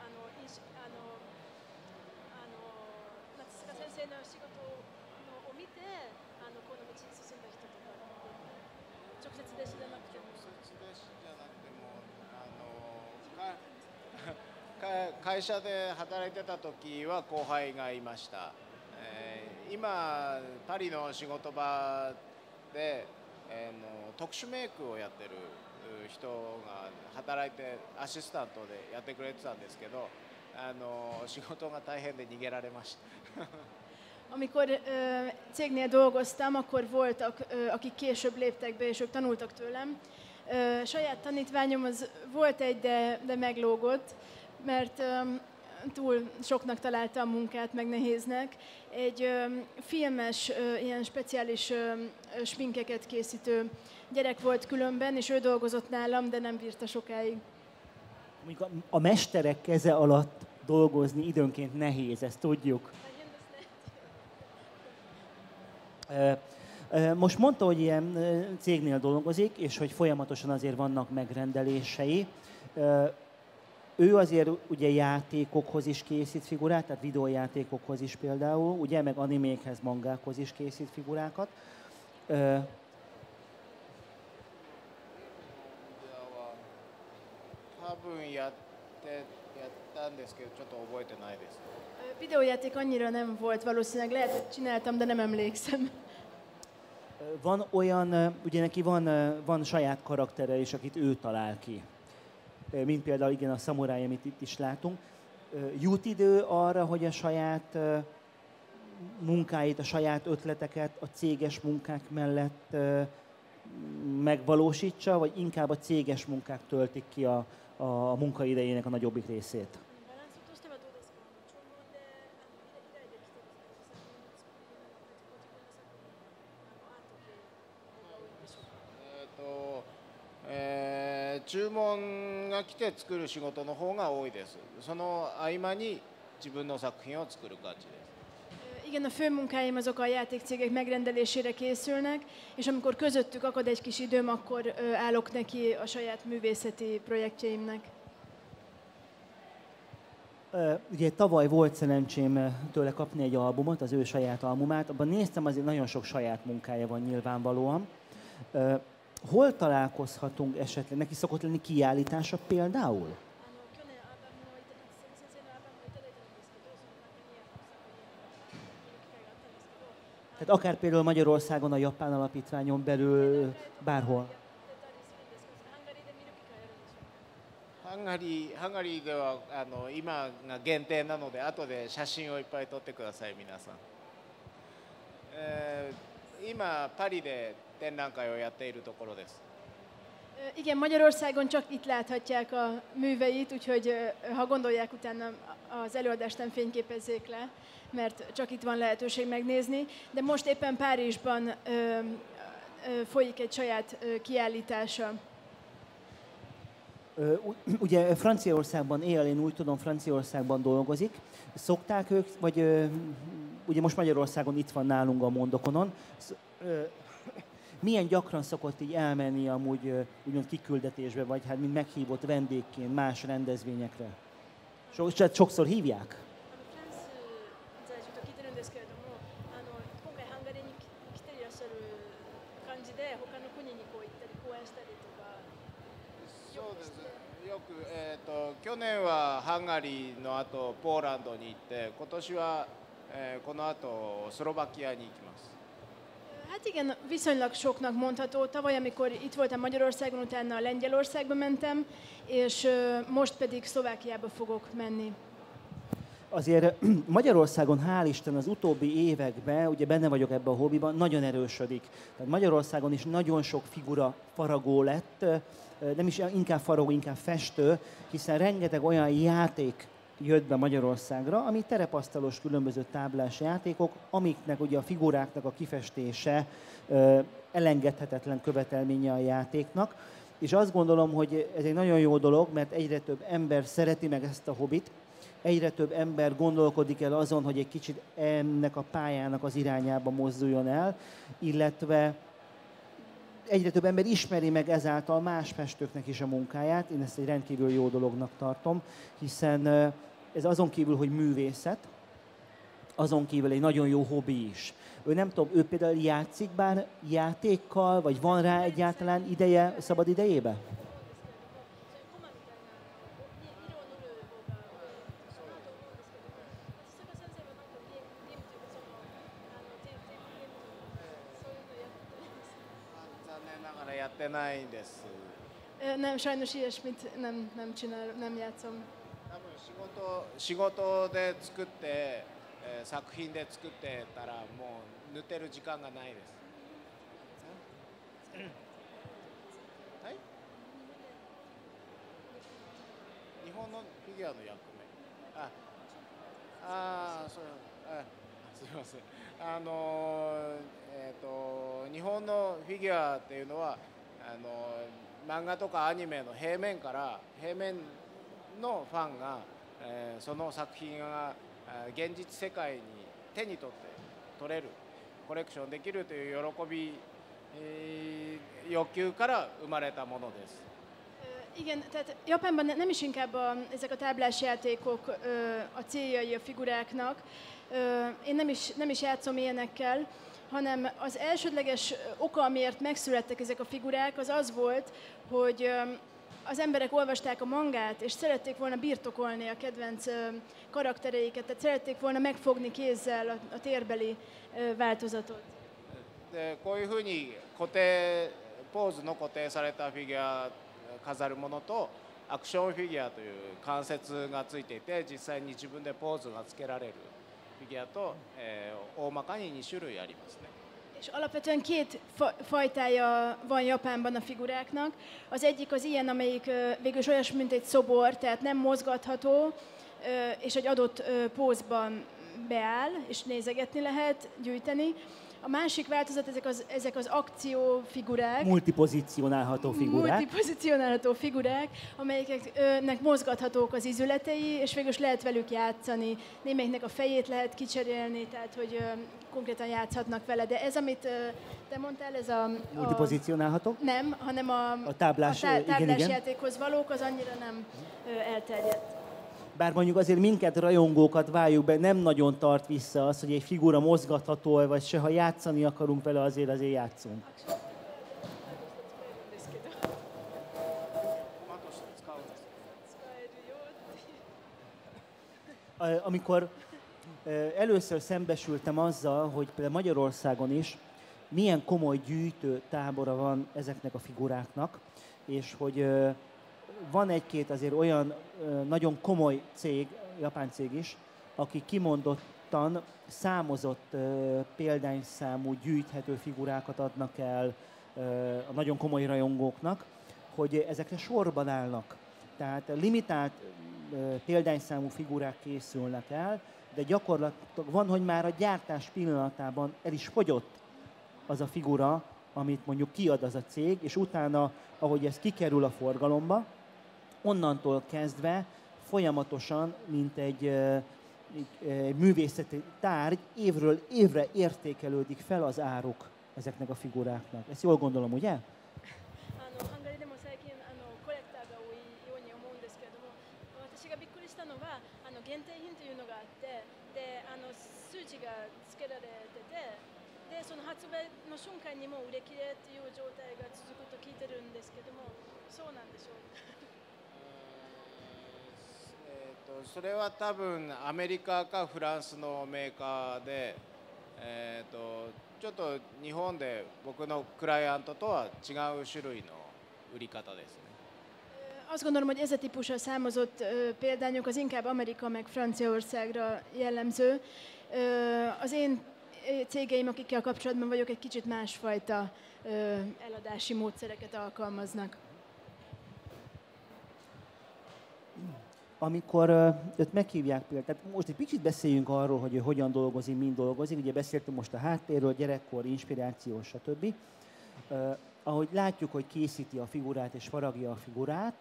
なんですか先生の仕事を見てこの道に進んだ人とか直接弟子じゃなくても直接弟子じゃなくても会社で働いてた時は後輩がいました。今パリの仕事場で特殊メイクをやってる人が働いてアシスタントでやってくれてたんですけど仕事が大変で逃げられました。 Amikor cégnél dolgoztam, akkor voltak, akik később léptek be, és ők tanultak tőlem. Saját tanítványom az volt egy, de meglógott, mert túl soknak találta a munkát, meg nehéznek. Egy filmes, ilyen speciális sminkeket készítő gyerek volt különben, és ő dolgozott nálam, de nem bírta sokáig. A mesterek keze alatt dolgozni időnként nehéz, ezt tudjuk. Most mondta, hogy ilyen cégnél dolgozik, és hogy folyamatosan azért vannak megrendelései. Ő azért ugye játékokhoz is készít figurát, tehát videójátékokhoz is például, ugye, meg animékhez, mangákhoz is készít figurákat. 多分やったんですけどちょっと覚えてないです。 Videójáték annyira nem volt valószínűleg, lehet, hogy csináltam, de nem emlékszem. Van olyan, ugye neki van saját karaktere is, akit ő talál ki. Mint például igen a szamuráj, amit itt is látunk. Jut idő arra, hogy a saját munkáit, a saját ötleteket a céges munkák mellett megvalósítsa, vagy inkább a céges munkák töltik ki a munkaidejének a nagyobbik részét? 注文が来て作る仕事の方が多いです。その合間に自分の作品を作る感じです。 Igen, a fő munkáim azok a játékcégek megrendelésére készülnek, és amikor közöttük akad egy kis időm, akkor állok neki a saját művészeti projektjeimnek. Ugye tavaly volt szerencsém tőle kapni egy albumot, az ő saját albumát. Abban néztem, azért nagyon sok saját munkája van nyilvánvalóan. Hol találkozhatunk esetleg? Neki szokott lenni kiállítása például? Tehát akár például Magyarországon, a Japán Alapítványon belül, bárhol. ハンガリーでは今が限定なので後で写真をいっぱい撮ってください皆さん。今パリで展覧会をやっているところです。 Igen, Magyarországon csak itt láthatják a műveit, úgyhogy ha gondolják, utána az előadást nem fényképezzék le, mert csak itt van lehetőség megnézni. De most éppen Párizsban folyik egy saját kiállítása. Ugye Franciaországban él, én úgy tudom, Franciaországban dolgozik. Szokták ők, vagy ugye most Magyarországon itt van nálunk a Mondokonon. Milyen gyakran szokott így elmenni amúgy úgymond kiküldetésbe, vagy hát mint meghívott vendégként más rendezvényekre? Sokszor hívják? よく去年はハンガリーの後ポーランドに行って今年はこの後スロバキアに行きます。 Hát igen, viszonylag soknak mondható. Tavaly, amikor itt voltam Magyarországon, utána Lengyelországba mentem, és most pedig Szlovákiába fogok menni. Azért Magyarországon, hál' Isten, az utóbbi években, ugye benne vagyok ebben a hobbiban, nagyon erősödik. Tehát Magyarországon is nagyon sok figura faragó lett, nem is inkább faragó, inkább festő, hiszen rengeteg olyan játék jött be Magyarországra, ami terepasztalos különböző táblás játékok, amiknek ugye a figuráknak a kifestése elengedhetetlen követelménye a játéknak. És azt gondolom, hogy ez egy nagyon jó dolog, mert egyre több ember szereti meg ezt a hobbit, egyre több ember gondolkodik el azon, hogy egy kicsit ennek a pályának az irányába mozduljon el, illetve egyre több ember ismeri meg ezáltal más festőknek is a munkáját. Én ezt egy rendkívül jó dolognak tartom, hiszen ez azon kívül, hogy művészet, azon kívül egy nagyon jó hobbi is. Ő nem tudom, ő például játszik bár játékkal, vagy van rá egyáltalán ideje, szabad idejébe? Nem, sajnos ilyesmit nem csinál, nem játszom. 仕事で作って、作品で作ってたらもう塗ってる時間がないです。はい？日本のフィギュアの役目。そう、すみません。日本のフィギュアっていうのは漫画とかアニメの平面のファンが、その作品が現実世界に手に取って取れるコレクションできるという喜び、欲求から生まれたものです。 Igen, tehát Japánban nem is inkább ezek a táblás játékok a céljai a figuráknak. Én nem is játszom ilyenekkel, hanem az elsődleges oka, amiért megszülettek ezek a figurák, az az volt, hogy az emberek olvasták a mangát, és szerették volna birtokolni a kedvenc karaktereiket, tehát szerették volna megfogni kézzel a térbeli változatot. でこういうふうにポーズの固定されたフィギュア飾るものとアクションフィギュアという関節がついていて実際に自分でポーズがつけられるフィギュアと、大まかに2種類ありますね。 És alapvetően két fajtája van Japánban a figuráknak. Az egyik az ilyen, amelyik végül is olyas, mint egy szobor, tehát nem mozgatható, és egy adott pózban beáll, és nézegetni lehet, gyűjteni. A másik változat, ezek az akciófigurák. Multipozícionálható figurák. Multipozícionálható figurák, amelyeknek mozgathatók az izületei, és végül is lehet velük játszani. Némelyiknek a fejét lehet kicserélni, tehát hogy konkrétan játszhatnak vele. De ez, amit te mondtál, ez a... Multipozícionálható? Nem, hanem a táblás játékhoz valók, az annyira nem elterjedt. Bár mondjuk azért minket rajongókat valljuk be, nem nagyon tart vissza az, hogy egy figura mozgatható, vagy se ha játszani akarunk vele, azért játszunk. Amikor először szembesültem azzal, hogy például Magyarországon is milyen komoly gyűjtő tábora van ezeknek a figuráknak, és hogy van egy-két azért olyan nagyon komoly cég, japán cég is, aki kimondottan számozott példányszámú gyűjthető figurákat adnak el a nagyon komoly rajongóknak, hogy ezekre sorban állnak. Tehát limitált példányszámú figurák készülnek el, de gyakorlatilag van, hogy már a gyártás pillanatában el is fogyott az a figura, amit mondjuk kiad az a cég, és utána, ahogy ez kikerül a forgalomba, onnantól kezdve folyamatosan, mint egy művészeti tárgy, évről évre értékelődik fel az áruk ezeknek a figuráknak. Ezt jól gondolom, ugye? Uh, それは多分アメリカかフランスのメーカーで、ちょっと日本で僕のクライアントとは違う種類の売り方ですね。 Azt gondolom, hogy ez a típusra számozott példányok az inkább Amerika meg Franciaországra jellemző. Az én cégeim, akikkel kapcsolatban vagyok, egy kicsit másfajta eladási módszereket alkalmaznak. amikor őt meghívják például, tehát most egy picit beszéljünk arról, hogy ő hogyan dolgozik, mind dolgozik. Ugye beszéltünk most a háttérről, gyerekkor, inspiráció, stb. Ahogy látjuk, hogy készíti a figurát és faragja a figurát,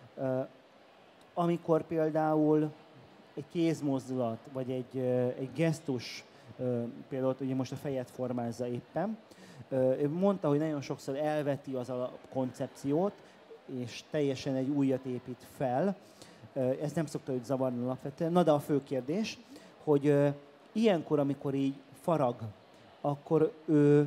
amikor például egy kézmozdulat, vagy egy gesztus, például ugye most a fejet formázza éppen, ő mondta, hogy nagyon sokszor elveti az alapkoncepciót, és teljesen egy újat épít fel. Ez nem szokta őt zavarni alapvetően. Na de a fő kérdés, hogy ilyenkor, amikor így farag, akkor ő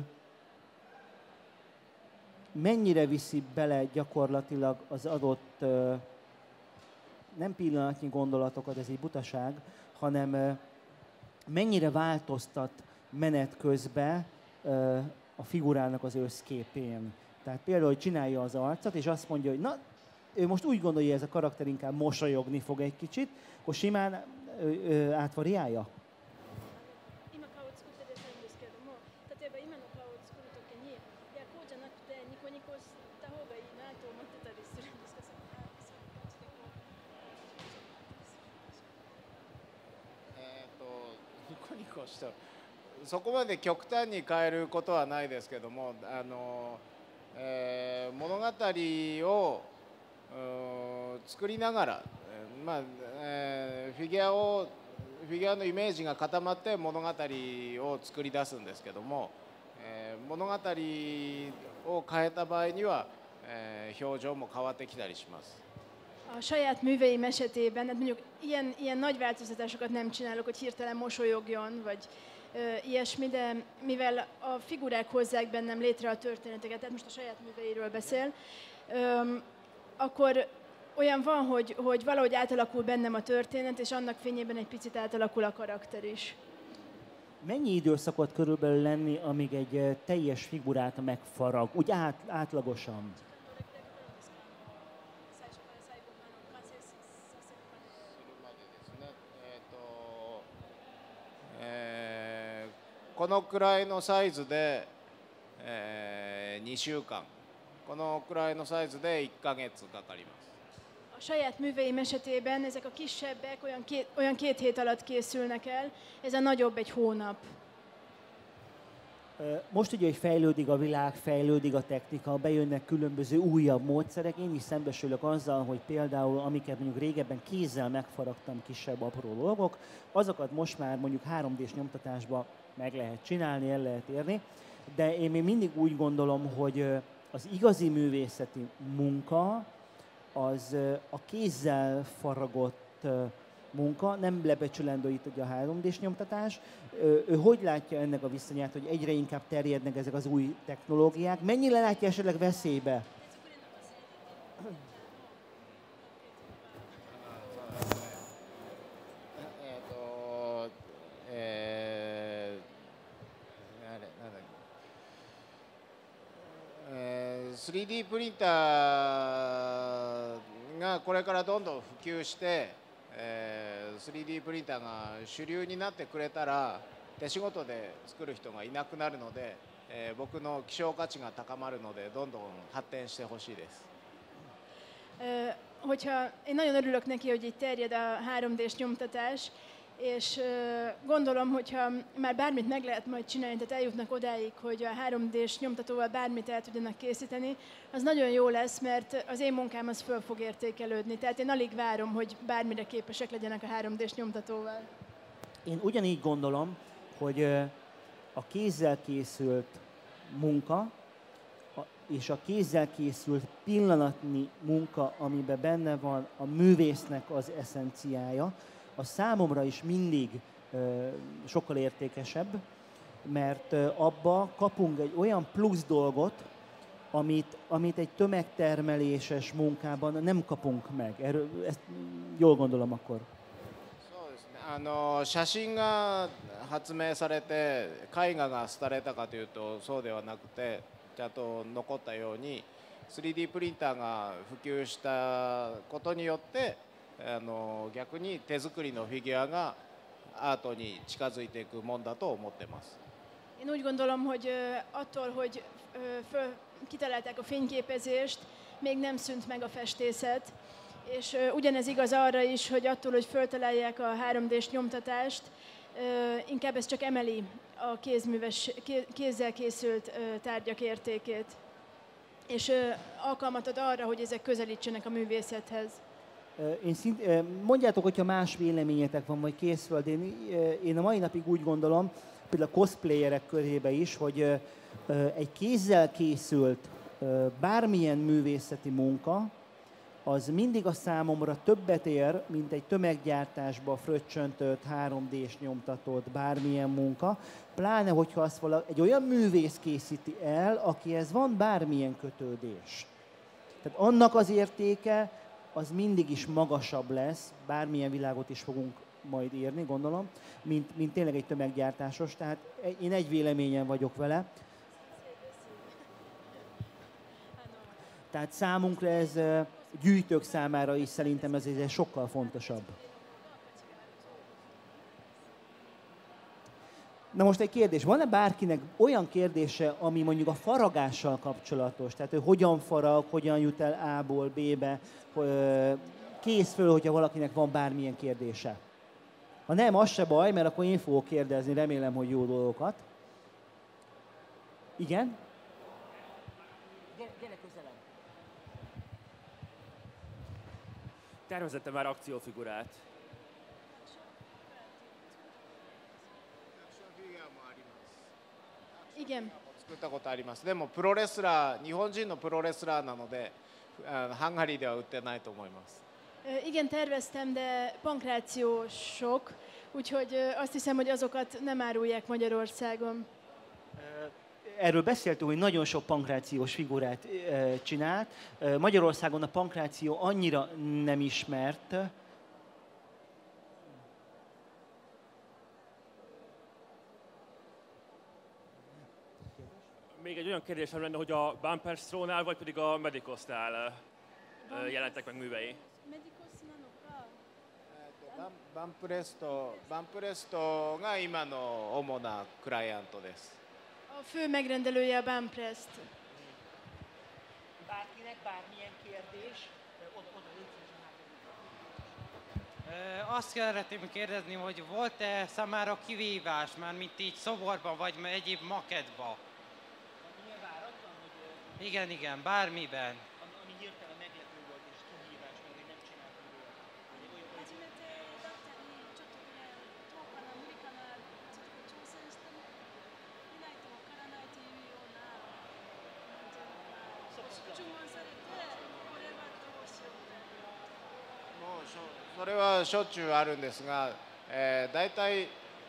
mennyire viszi bele gyakorlatilag az adott, nem pillanatnyi gondolatokat, ez egy butaság, hanem mennyire változtat menet közben a figurának az összképén. Tehát például, hogy csinálja az arcot, és azt mondja, hogy na, ő most úgy gondolja, hogy ez a karakter inkább mosolyogni fog egy kicsit, akkor simán átvariálja. ニコニコしたそこまで極端に変えることはないですけども、物語を作りながら、まあフィギュアのイメージが固まって物語を作り出すんですけども、物語を変えた場合には、表情も変わってきたりします。 A saját műveim esetében, hát mondjuk ilyen nagy változtatásokat nem csinálok, hogy hirtelen mosolyogjon, vagy ilyesmi, de mivel a figurák hozzák bennem létre a történeteket, tehát most a saját műveiről beszél, akkor olyan van, hogy valahogy átalakul bennem a történet, és annak fényében egy picit átalakul a karakter is. Mennyi idő szokott körülbelül lenni, amíg egy teljes figurát megfarag, úgy átlagosan? このくらいのサイズで、2週間、このくらいのサイズで1ヶ月かかります。 A saját műveim esetében ezek a kisebbek olyan 2 hét alatt készülnek el, ez a nagyobb egy hónap. Most ugye, hogy fejlődik a világ, fejlődik a technika, bejönnek különböző újabb módszerek. Én is szembesülök azzal, hogy például amiket mondjuk régebben kézzel megfaragtam kisebb apró dolgok, azokat most már mondjuk 3D-s nyomtatásba meg lehet csinálni, el lehet érni. De én még mindig úgy gondolom, hogy az igazi művészeti munka az a kézzel faragott munka, nem lebecsülendő itt ugye a 3D-s nyomtatás. Ő hogy látja ennek a viszonyát, hogy egyre inkább terjednek ezek az új technológiák? Mennyire látja esetleg veszélybe? 3D プリンターがこれからどんどん普及して、3D プリンターが主流になってくれたら手仕事で作る人がいなくなるので、僕の希少価値が高まるのでどんどん発展してほしいです。 Hogyha én nagyon örülök neki, hogy itt terjed a 3D-s nyomtatás, és gondolom, hogyha már bármit meg lehet majd csinálni, tehát eljutnak odáig, hogy a 3D-s nyomtatóval bármit el tudjanak készíteni, az nagyon jó lesz, mert az én munkám az föl fog értékelődni. Tehát én alig várom, hogy bármire képesek legyenek a 3D-s nyomtatóval. Én ugyanígy gondolom, hogy a kézzel készült munka, és a kézzel készült pillanatnyi munka, amiben benne van a művésznek az eszenciája, a számomra is mindig sokkal értékesebb, mert abba kapunk egy olyan plusz dolgot, amit egy tömegtermeléses munkában nem kapunk meg. Erről, ezt jól gondolom akkor. 写真が発明されて絵画が廃れたかというとそうではなくて、ちゃんと残ったように 3D プリンターが普及したことによって逆に手作りのフィギュアがアートに近づいていくもんだと思ってます。 Én úgy gondolom, hogy attól, hogy kitalálták a fényképezést, még nem szűnt meg a festészet, És ugyanez igaz arra is, hogy attól, hogy föltalálják a 3D-s nyomtatást, inkább ez csak emeli a kézzel készült tárgyak értékét. És alkalmat ad arra, hogy ezek közelítsenek a művészethez. Mondjátok, hogyha más véleményetek van, vagy készföld. Én a mai napig úgy gondolom, például a cosplayerek körébe is, hogy egy kézzel készült bármilyen művészeti munka, az mindig a számomra többet ér, mint egy tömeggyártásba fröccsöntött, 3D-s nyomtatott bármilyen munka, pláne, hogyha azt egy olyan művész készíti el, akihez van bármilyen kötődés. Tehát annak az értéke, az mindig is magasabb lesz, bármilyen világot is fogunk majd írni, gondolom, mint tényleg egy tömeggyártásos. Tehát én egy véleményen vagyok vele. Tehát számunkra ez, gyűjtők számára is szerintem ez sokkal fontosabb. Na most egy kérdés, van-e bárkinek olyan kérdése, ami mondjuk a faragással kapcsolatos? Tehát, hogy hogyan farag, hogyan jut el A-ból B-be? Kész föl, hogyha valakinek van bármilyen kérdése. Ha nem, az se baj, mert akkor én fogok kérdezni, remélem, hogy jó dolgokat. Igen? Gyere közelebb. Tervezette már akciófigurát? Igen. 作ったことあります。でもプロレスラー、日本人のプロレスラーなので、ハンガリーでは売ってないと思います。 Igen, terveztem, de pankrációsok, úgyhogy azt hiszem, hogy azokat nem árulják Magyarországon. Erről beszéltünk, hogy nagyon sok pankrációs figurát csinált. Magyarországon a pankráció annyira nem ismert. Még egy olyan kérdésem lenne, hogy a Bumper Straw-nál, vagy pedig a Medicosnál jelentek meg művei? バンプレストが今の主なクライアントです。 A fő megrendelője a Bumprest. Bárkinek bármilyen kérdés? Azt szeretném kérdezni, hogy volt-e számára kivívás, már mint így szoborban, vagy egyéb makettban? Igen, bármiben. Ami hirtelen meglepő volt és kihívás, mert én nem csináltam olyat. それはしょっちゅうあるんですが、だいたい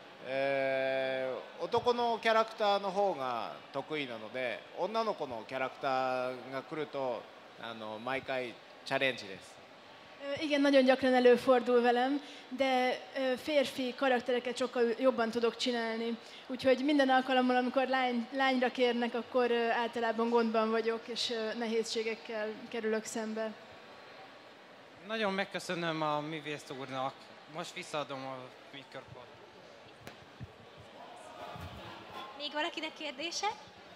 男のキャラクターの方が得意なので、女の子のキャラクターが来ると毎回チャレンジです。 Igen, nagyon gyakran előfordul velem, de férfi karaktereket sokkal jobban tudok csinálni. Úgyhogy minden alkalommal, amikor lányra kérnek, akkor általában gondban vagyok, és nehézségekkel kerülök szembe. Nagyon megköszönöm a művész úrnak. Most visszaadom a mikrofont. Még valakinek kérdése?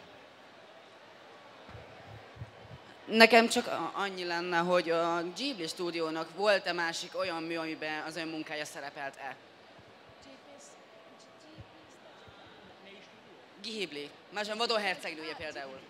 Nekem csak annyi lenne, hogy a Ghibli stúdiónak volt-e másik olyan mű, amiben az ön munkája szerepelt-e? Ghibli. Más a Vadon hercegnője például.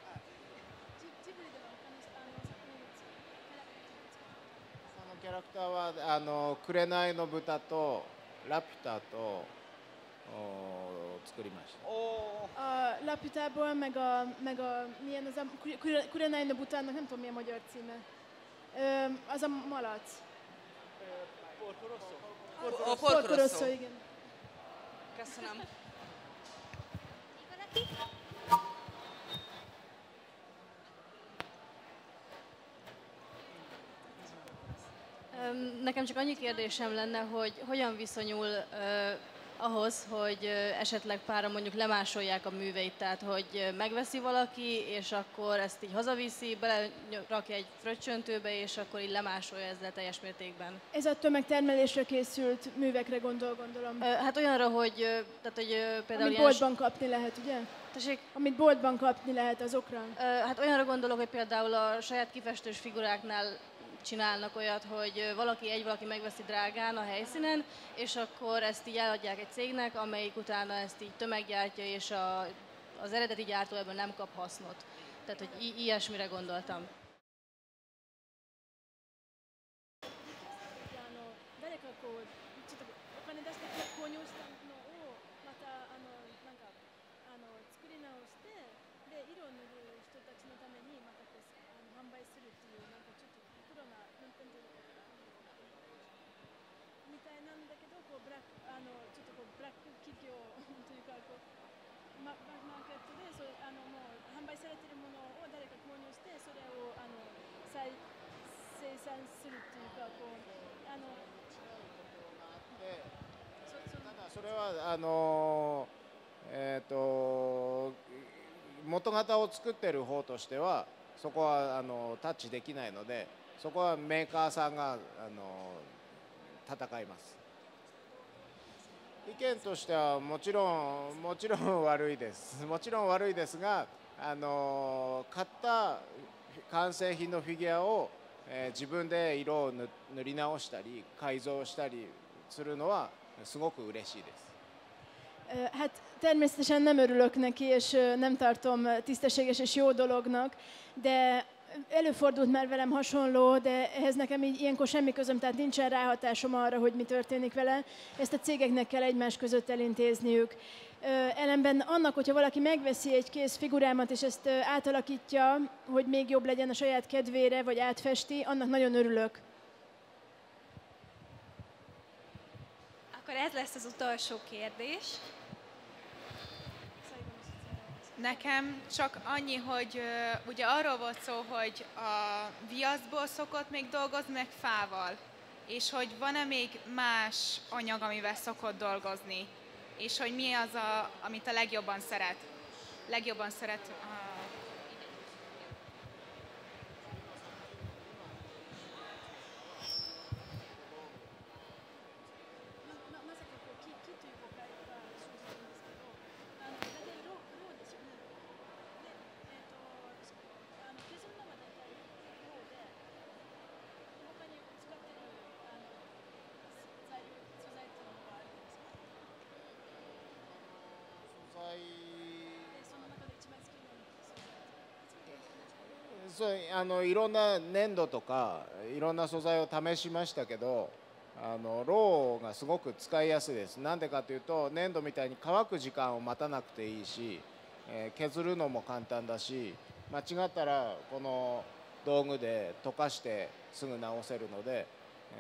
キャラクターは紅の豚とラピュタと作りました。 A Laputából, meg a milyen az a Kurenai no Butának, nem tudom mi a magyar címe. Az a malac. Porco Rosso, igen. Köszönöm. Nekem csak annyi kérdésem lenne, hogy hogyan viszonyul ahhoz, hogy esetleg pára mondjuk lemásolják a műveit, tehát hogy megveszi valaki, és akkor ezt így hazaviszi, belerakja egy fröccsöntőbe, és akkor így lemásolja ezzel teljes mértékben. Ez a tömegtermelésre készült művekre gondolom. Hát olyanra, hogy, tehát, hogy például amit boltban kapni lehet, ugye? Tessék? Amit boltban kapni lehet azokra? Hát olyanra gondolok, hogy például a saját kifestős figuráknál csinálnak olyat, hogy valaki megveszi drágán a helyszínen, és akkor ezt így eladják egy cégnek, amelyik utána ezt így tömeggyártja, és az eredeti gyártó ebből nem kap hasznot. Tehát, hogy ilyesmire gondoltam. それは元型を作ってる方としてはそこはタッチできないので、そこはメーカーさんが戦います。意見としてはもちろん悪いです。もちろん悪いですが、買った完成品のフィギュアを自分で色を塗り直したり改造したりするのはすごく嬉しいです。 Hát természetesen nem örülök neki, és nem tartom tisztességes és jó dolognak, de előfordult már velem hasonló, de ehhez nekem így ilyenkor semmi közöm, tehát nincsen ráhatásom arra, hogy mi történik vele. Ezt a cégeknek kell egymás között elintézniük. Ellenben annak, hogyha valaki megveszi egy kész figurámat, és ezt átalakítja, hogy még jobb legyen a saját kedvére, vagy átfesti, annak nagyon örülök. Akkor ez lesz az utolsó kérdés. Nekem csak annyi, hogy ugye arról volt szó, hogy a viaszból szokott még dolgozni, meg fával, és hogy van-e még más anyag, amivel szokott dolgozni, és hogy mi az, amit a legjobban szeret. いろんな粘土とかいろんな素材を試しましたけど、ローがすごく使いやすいです。なんでかというと粘土みたいに乾く時間を待たなくていいし、削るのも簡単だし、間違ったらこの道具で溶かしてすぐ直せるので、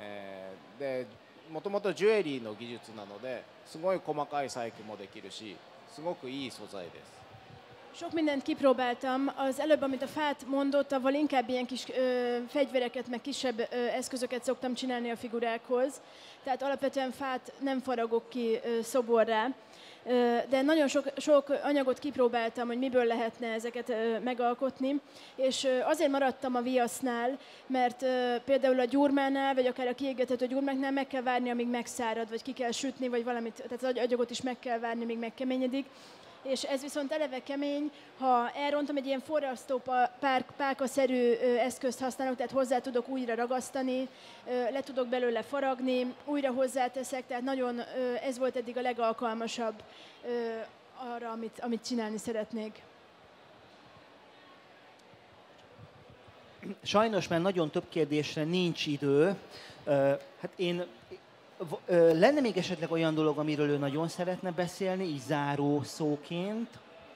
もともとジュエリーの技術なのですごい細かい細工もできるし、すごくいい素材です。 Sok mindent kipróbáltam. Az előbb, amit a fát mondott, avval inkább ilyen kis fegyvereket, meg kisebb eszközöket szoktam csinálni a figurákhoz. Tehát alapvetően fát nem faragok ki szoborrá. De nagyon sok anyagot kipróbáltam, hogy miből lehetne ezeket megalkotni. És azért maradtam a viasznál, mert például a gyurmánál, vagy akár a kiégethető gyurmáknál meg kell várni, amíg megszárad, vagy ki kell sütni, vagy valamit, tehát az agyagot is meg kell várni, míg megkeményedik. És ez viszont eleve kemény, ha elrontom, egy ilyen forrasztó pálkaszerű eszközt használok, tehát hozzá tudok újra ragasztani, le tudok belőle faragni, újra hozzáteszek, tehát nagyon ez volt eddig a legalkalmasabb arra, amit csinálni szeretnék. Sajnos már nagyon több kérdésre nincs idő. Hát lenne még esetleg olyan dolog, amiről ő nagyon szeretne beszélni, így záró szóként?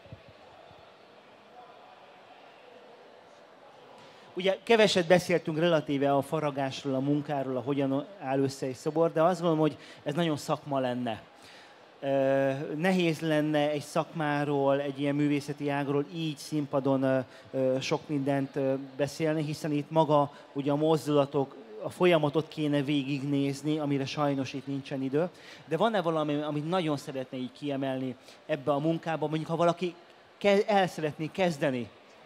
Ugye keveset beszéltünk relatíve a faragásról, a munkáról, a hogyan áll össze egy szobor, de azt gondolom, hogy ez nagyon szakma lenne. Nehéz lenne egy szakmáról, egy ilyen művészeti ágról így színpadon sok mindent beszélni, hiszen itt maga ugye a mozdulatok, a folyamatot kéne végignézni, amire sajnos itt nincsen idő. De van-e valami, amit nagyon szeretné így kiemelni ebbe a munkába, mondjuk ha valaki el szeretné kezdeni?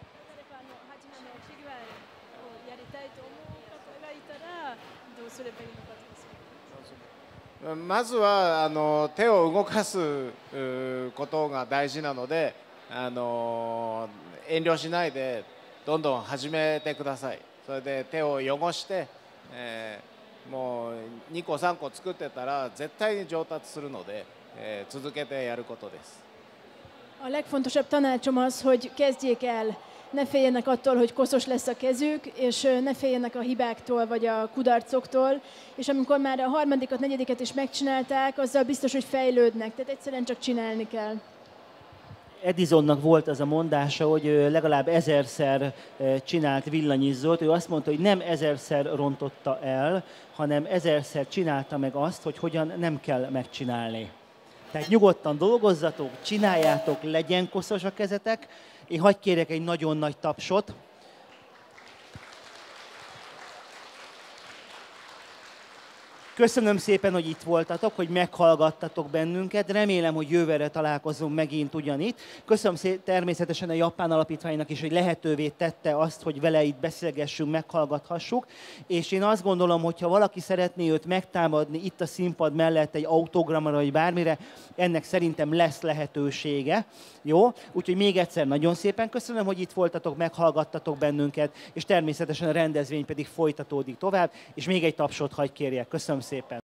まずは手を動かすことが大事なので、遠慮しないでどんどん始めてください。 それで手を汚して、もう2個3個作ってたら絶対に上達するので、続けてやることです。 A legfontosabb tanácsom az, hogy kezdjék el, ne féljenek attól, hogy koszos lesz a kezük, és ne féljenek a hibáktól vagy a kudarcoktól, és amikor már a harmadikat, negyediket is megcsinálták, azzal biztos, hogy fejlődnek, tehát egyszerűen csak csinálni kell. Edisonnak volt az a mondása, hogy legalább 1000-szer csinált villanyizzót. Ő azt mondta, hogy nem 1000-szer rontotta el, hanem 1000-szer csinálta meg azt, hogy hogyan nem kell megcsinálni. Tehát nyugodtan dolgozzatok, csináljátok, legyen koszos a kezetek. Én hadd kérek egy nagyon nagy tapsot. Köszönöm szépen, hogy itt voltatok, hogy meghallgattatok bennünket. Remélem, hogy jövőre találkozunk megint ugyanitt. Köszönöm természetesen a Japán Alapítványnak is, hogy lehetővé tette azt, hogy vele itt beszélgessünk, meghallgathassuk. És én azt gondolom, hogy ha valaki szeretné őt megtámadni itt a színpad mellett egy autogramra vagy bármire, ennek szerintem lesz lehetősége. Jó? Úgyhogy még egyszer nagyon szépen köszönöm, hogy itt voltatok, meghallgattatok bennünket, és természetesen a rendezvény pedig folytatódik tovább, és még egy tapsot hagy kérjek. Köszönöm szépen!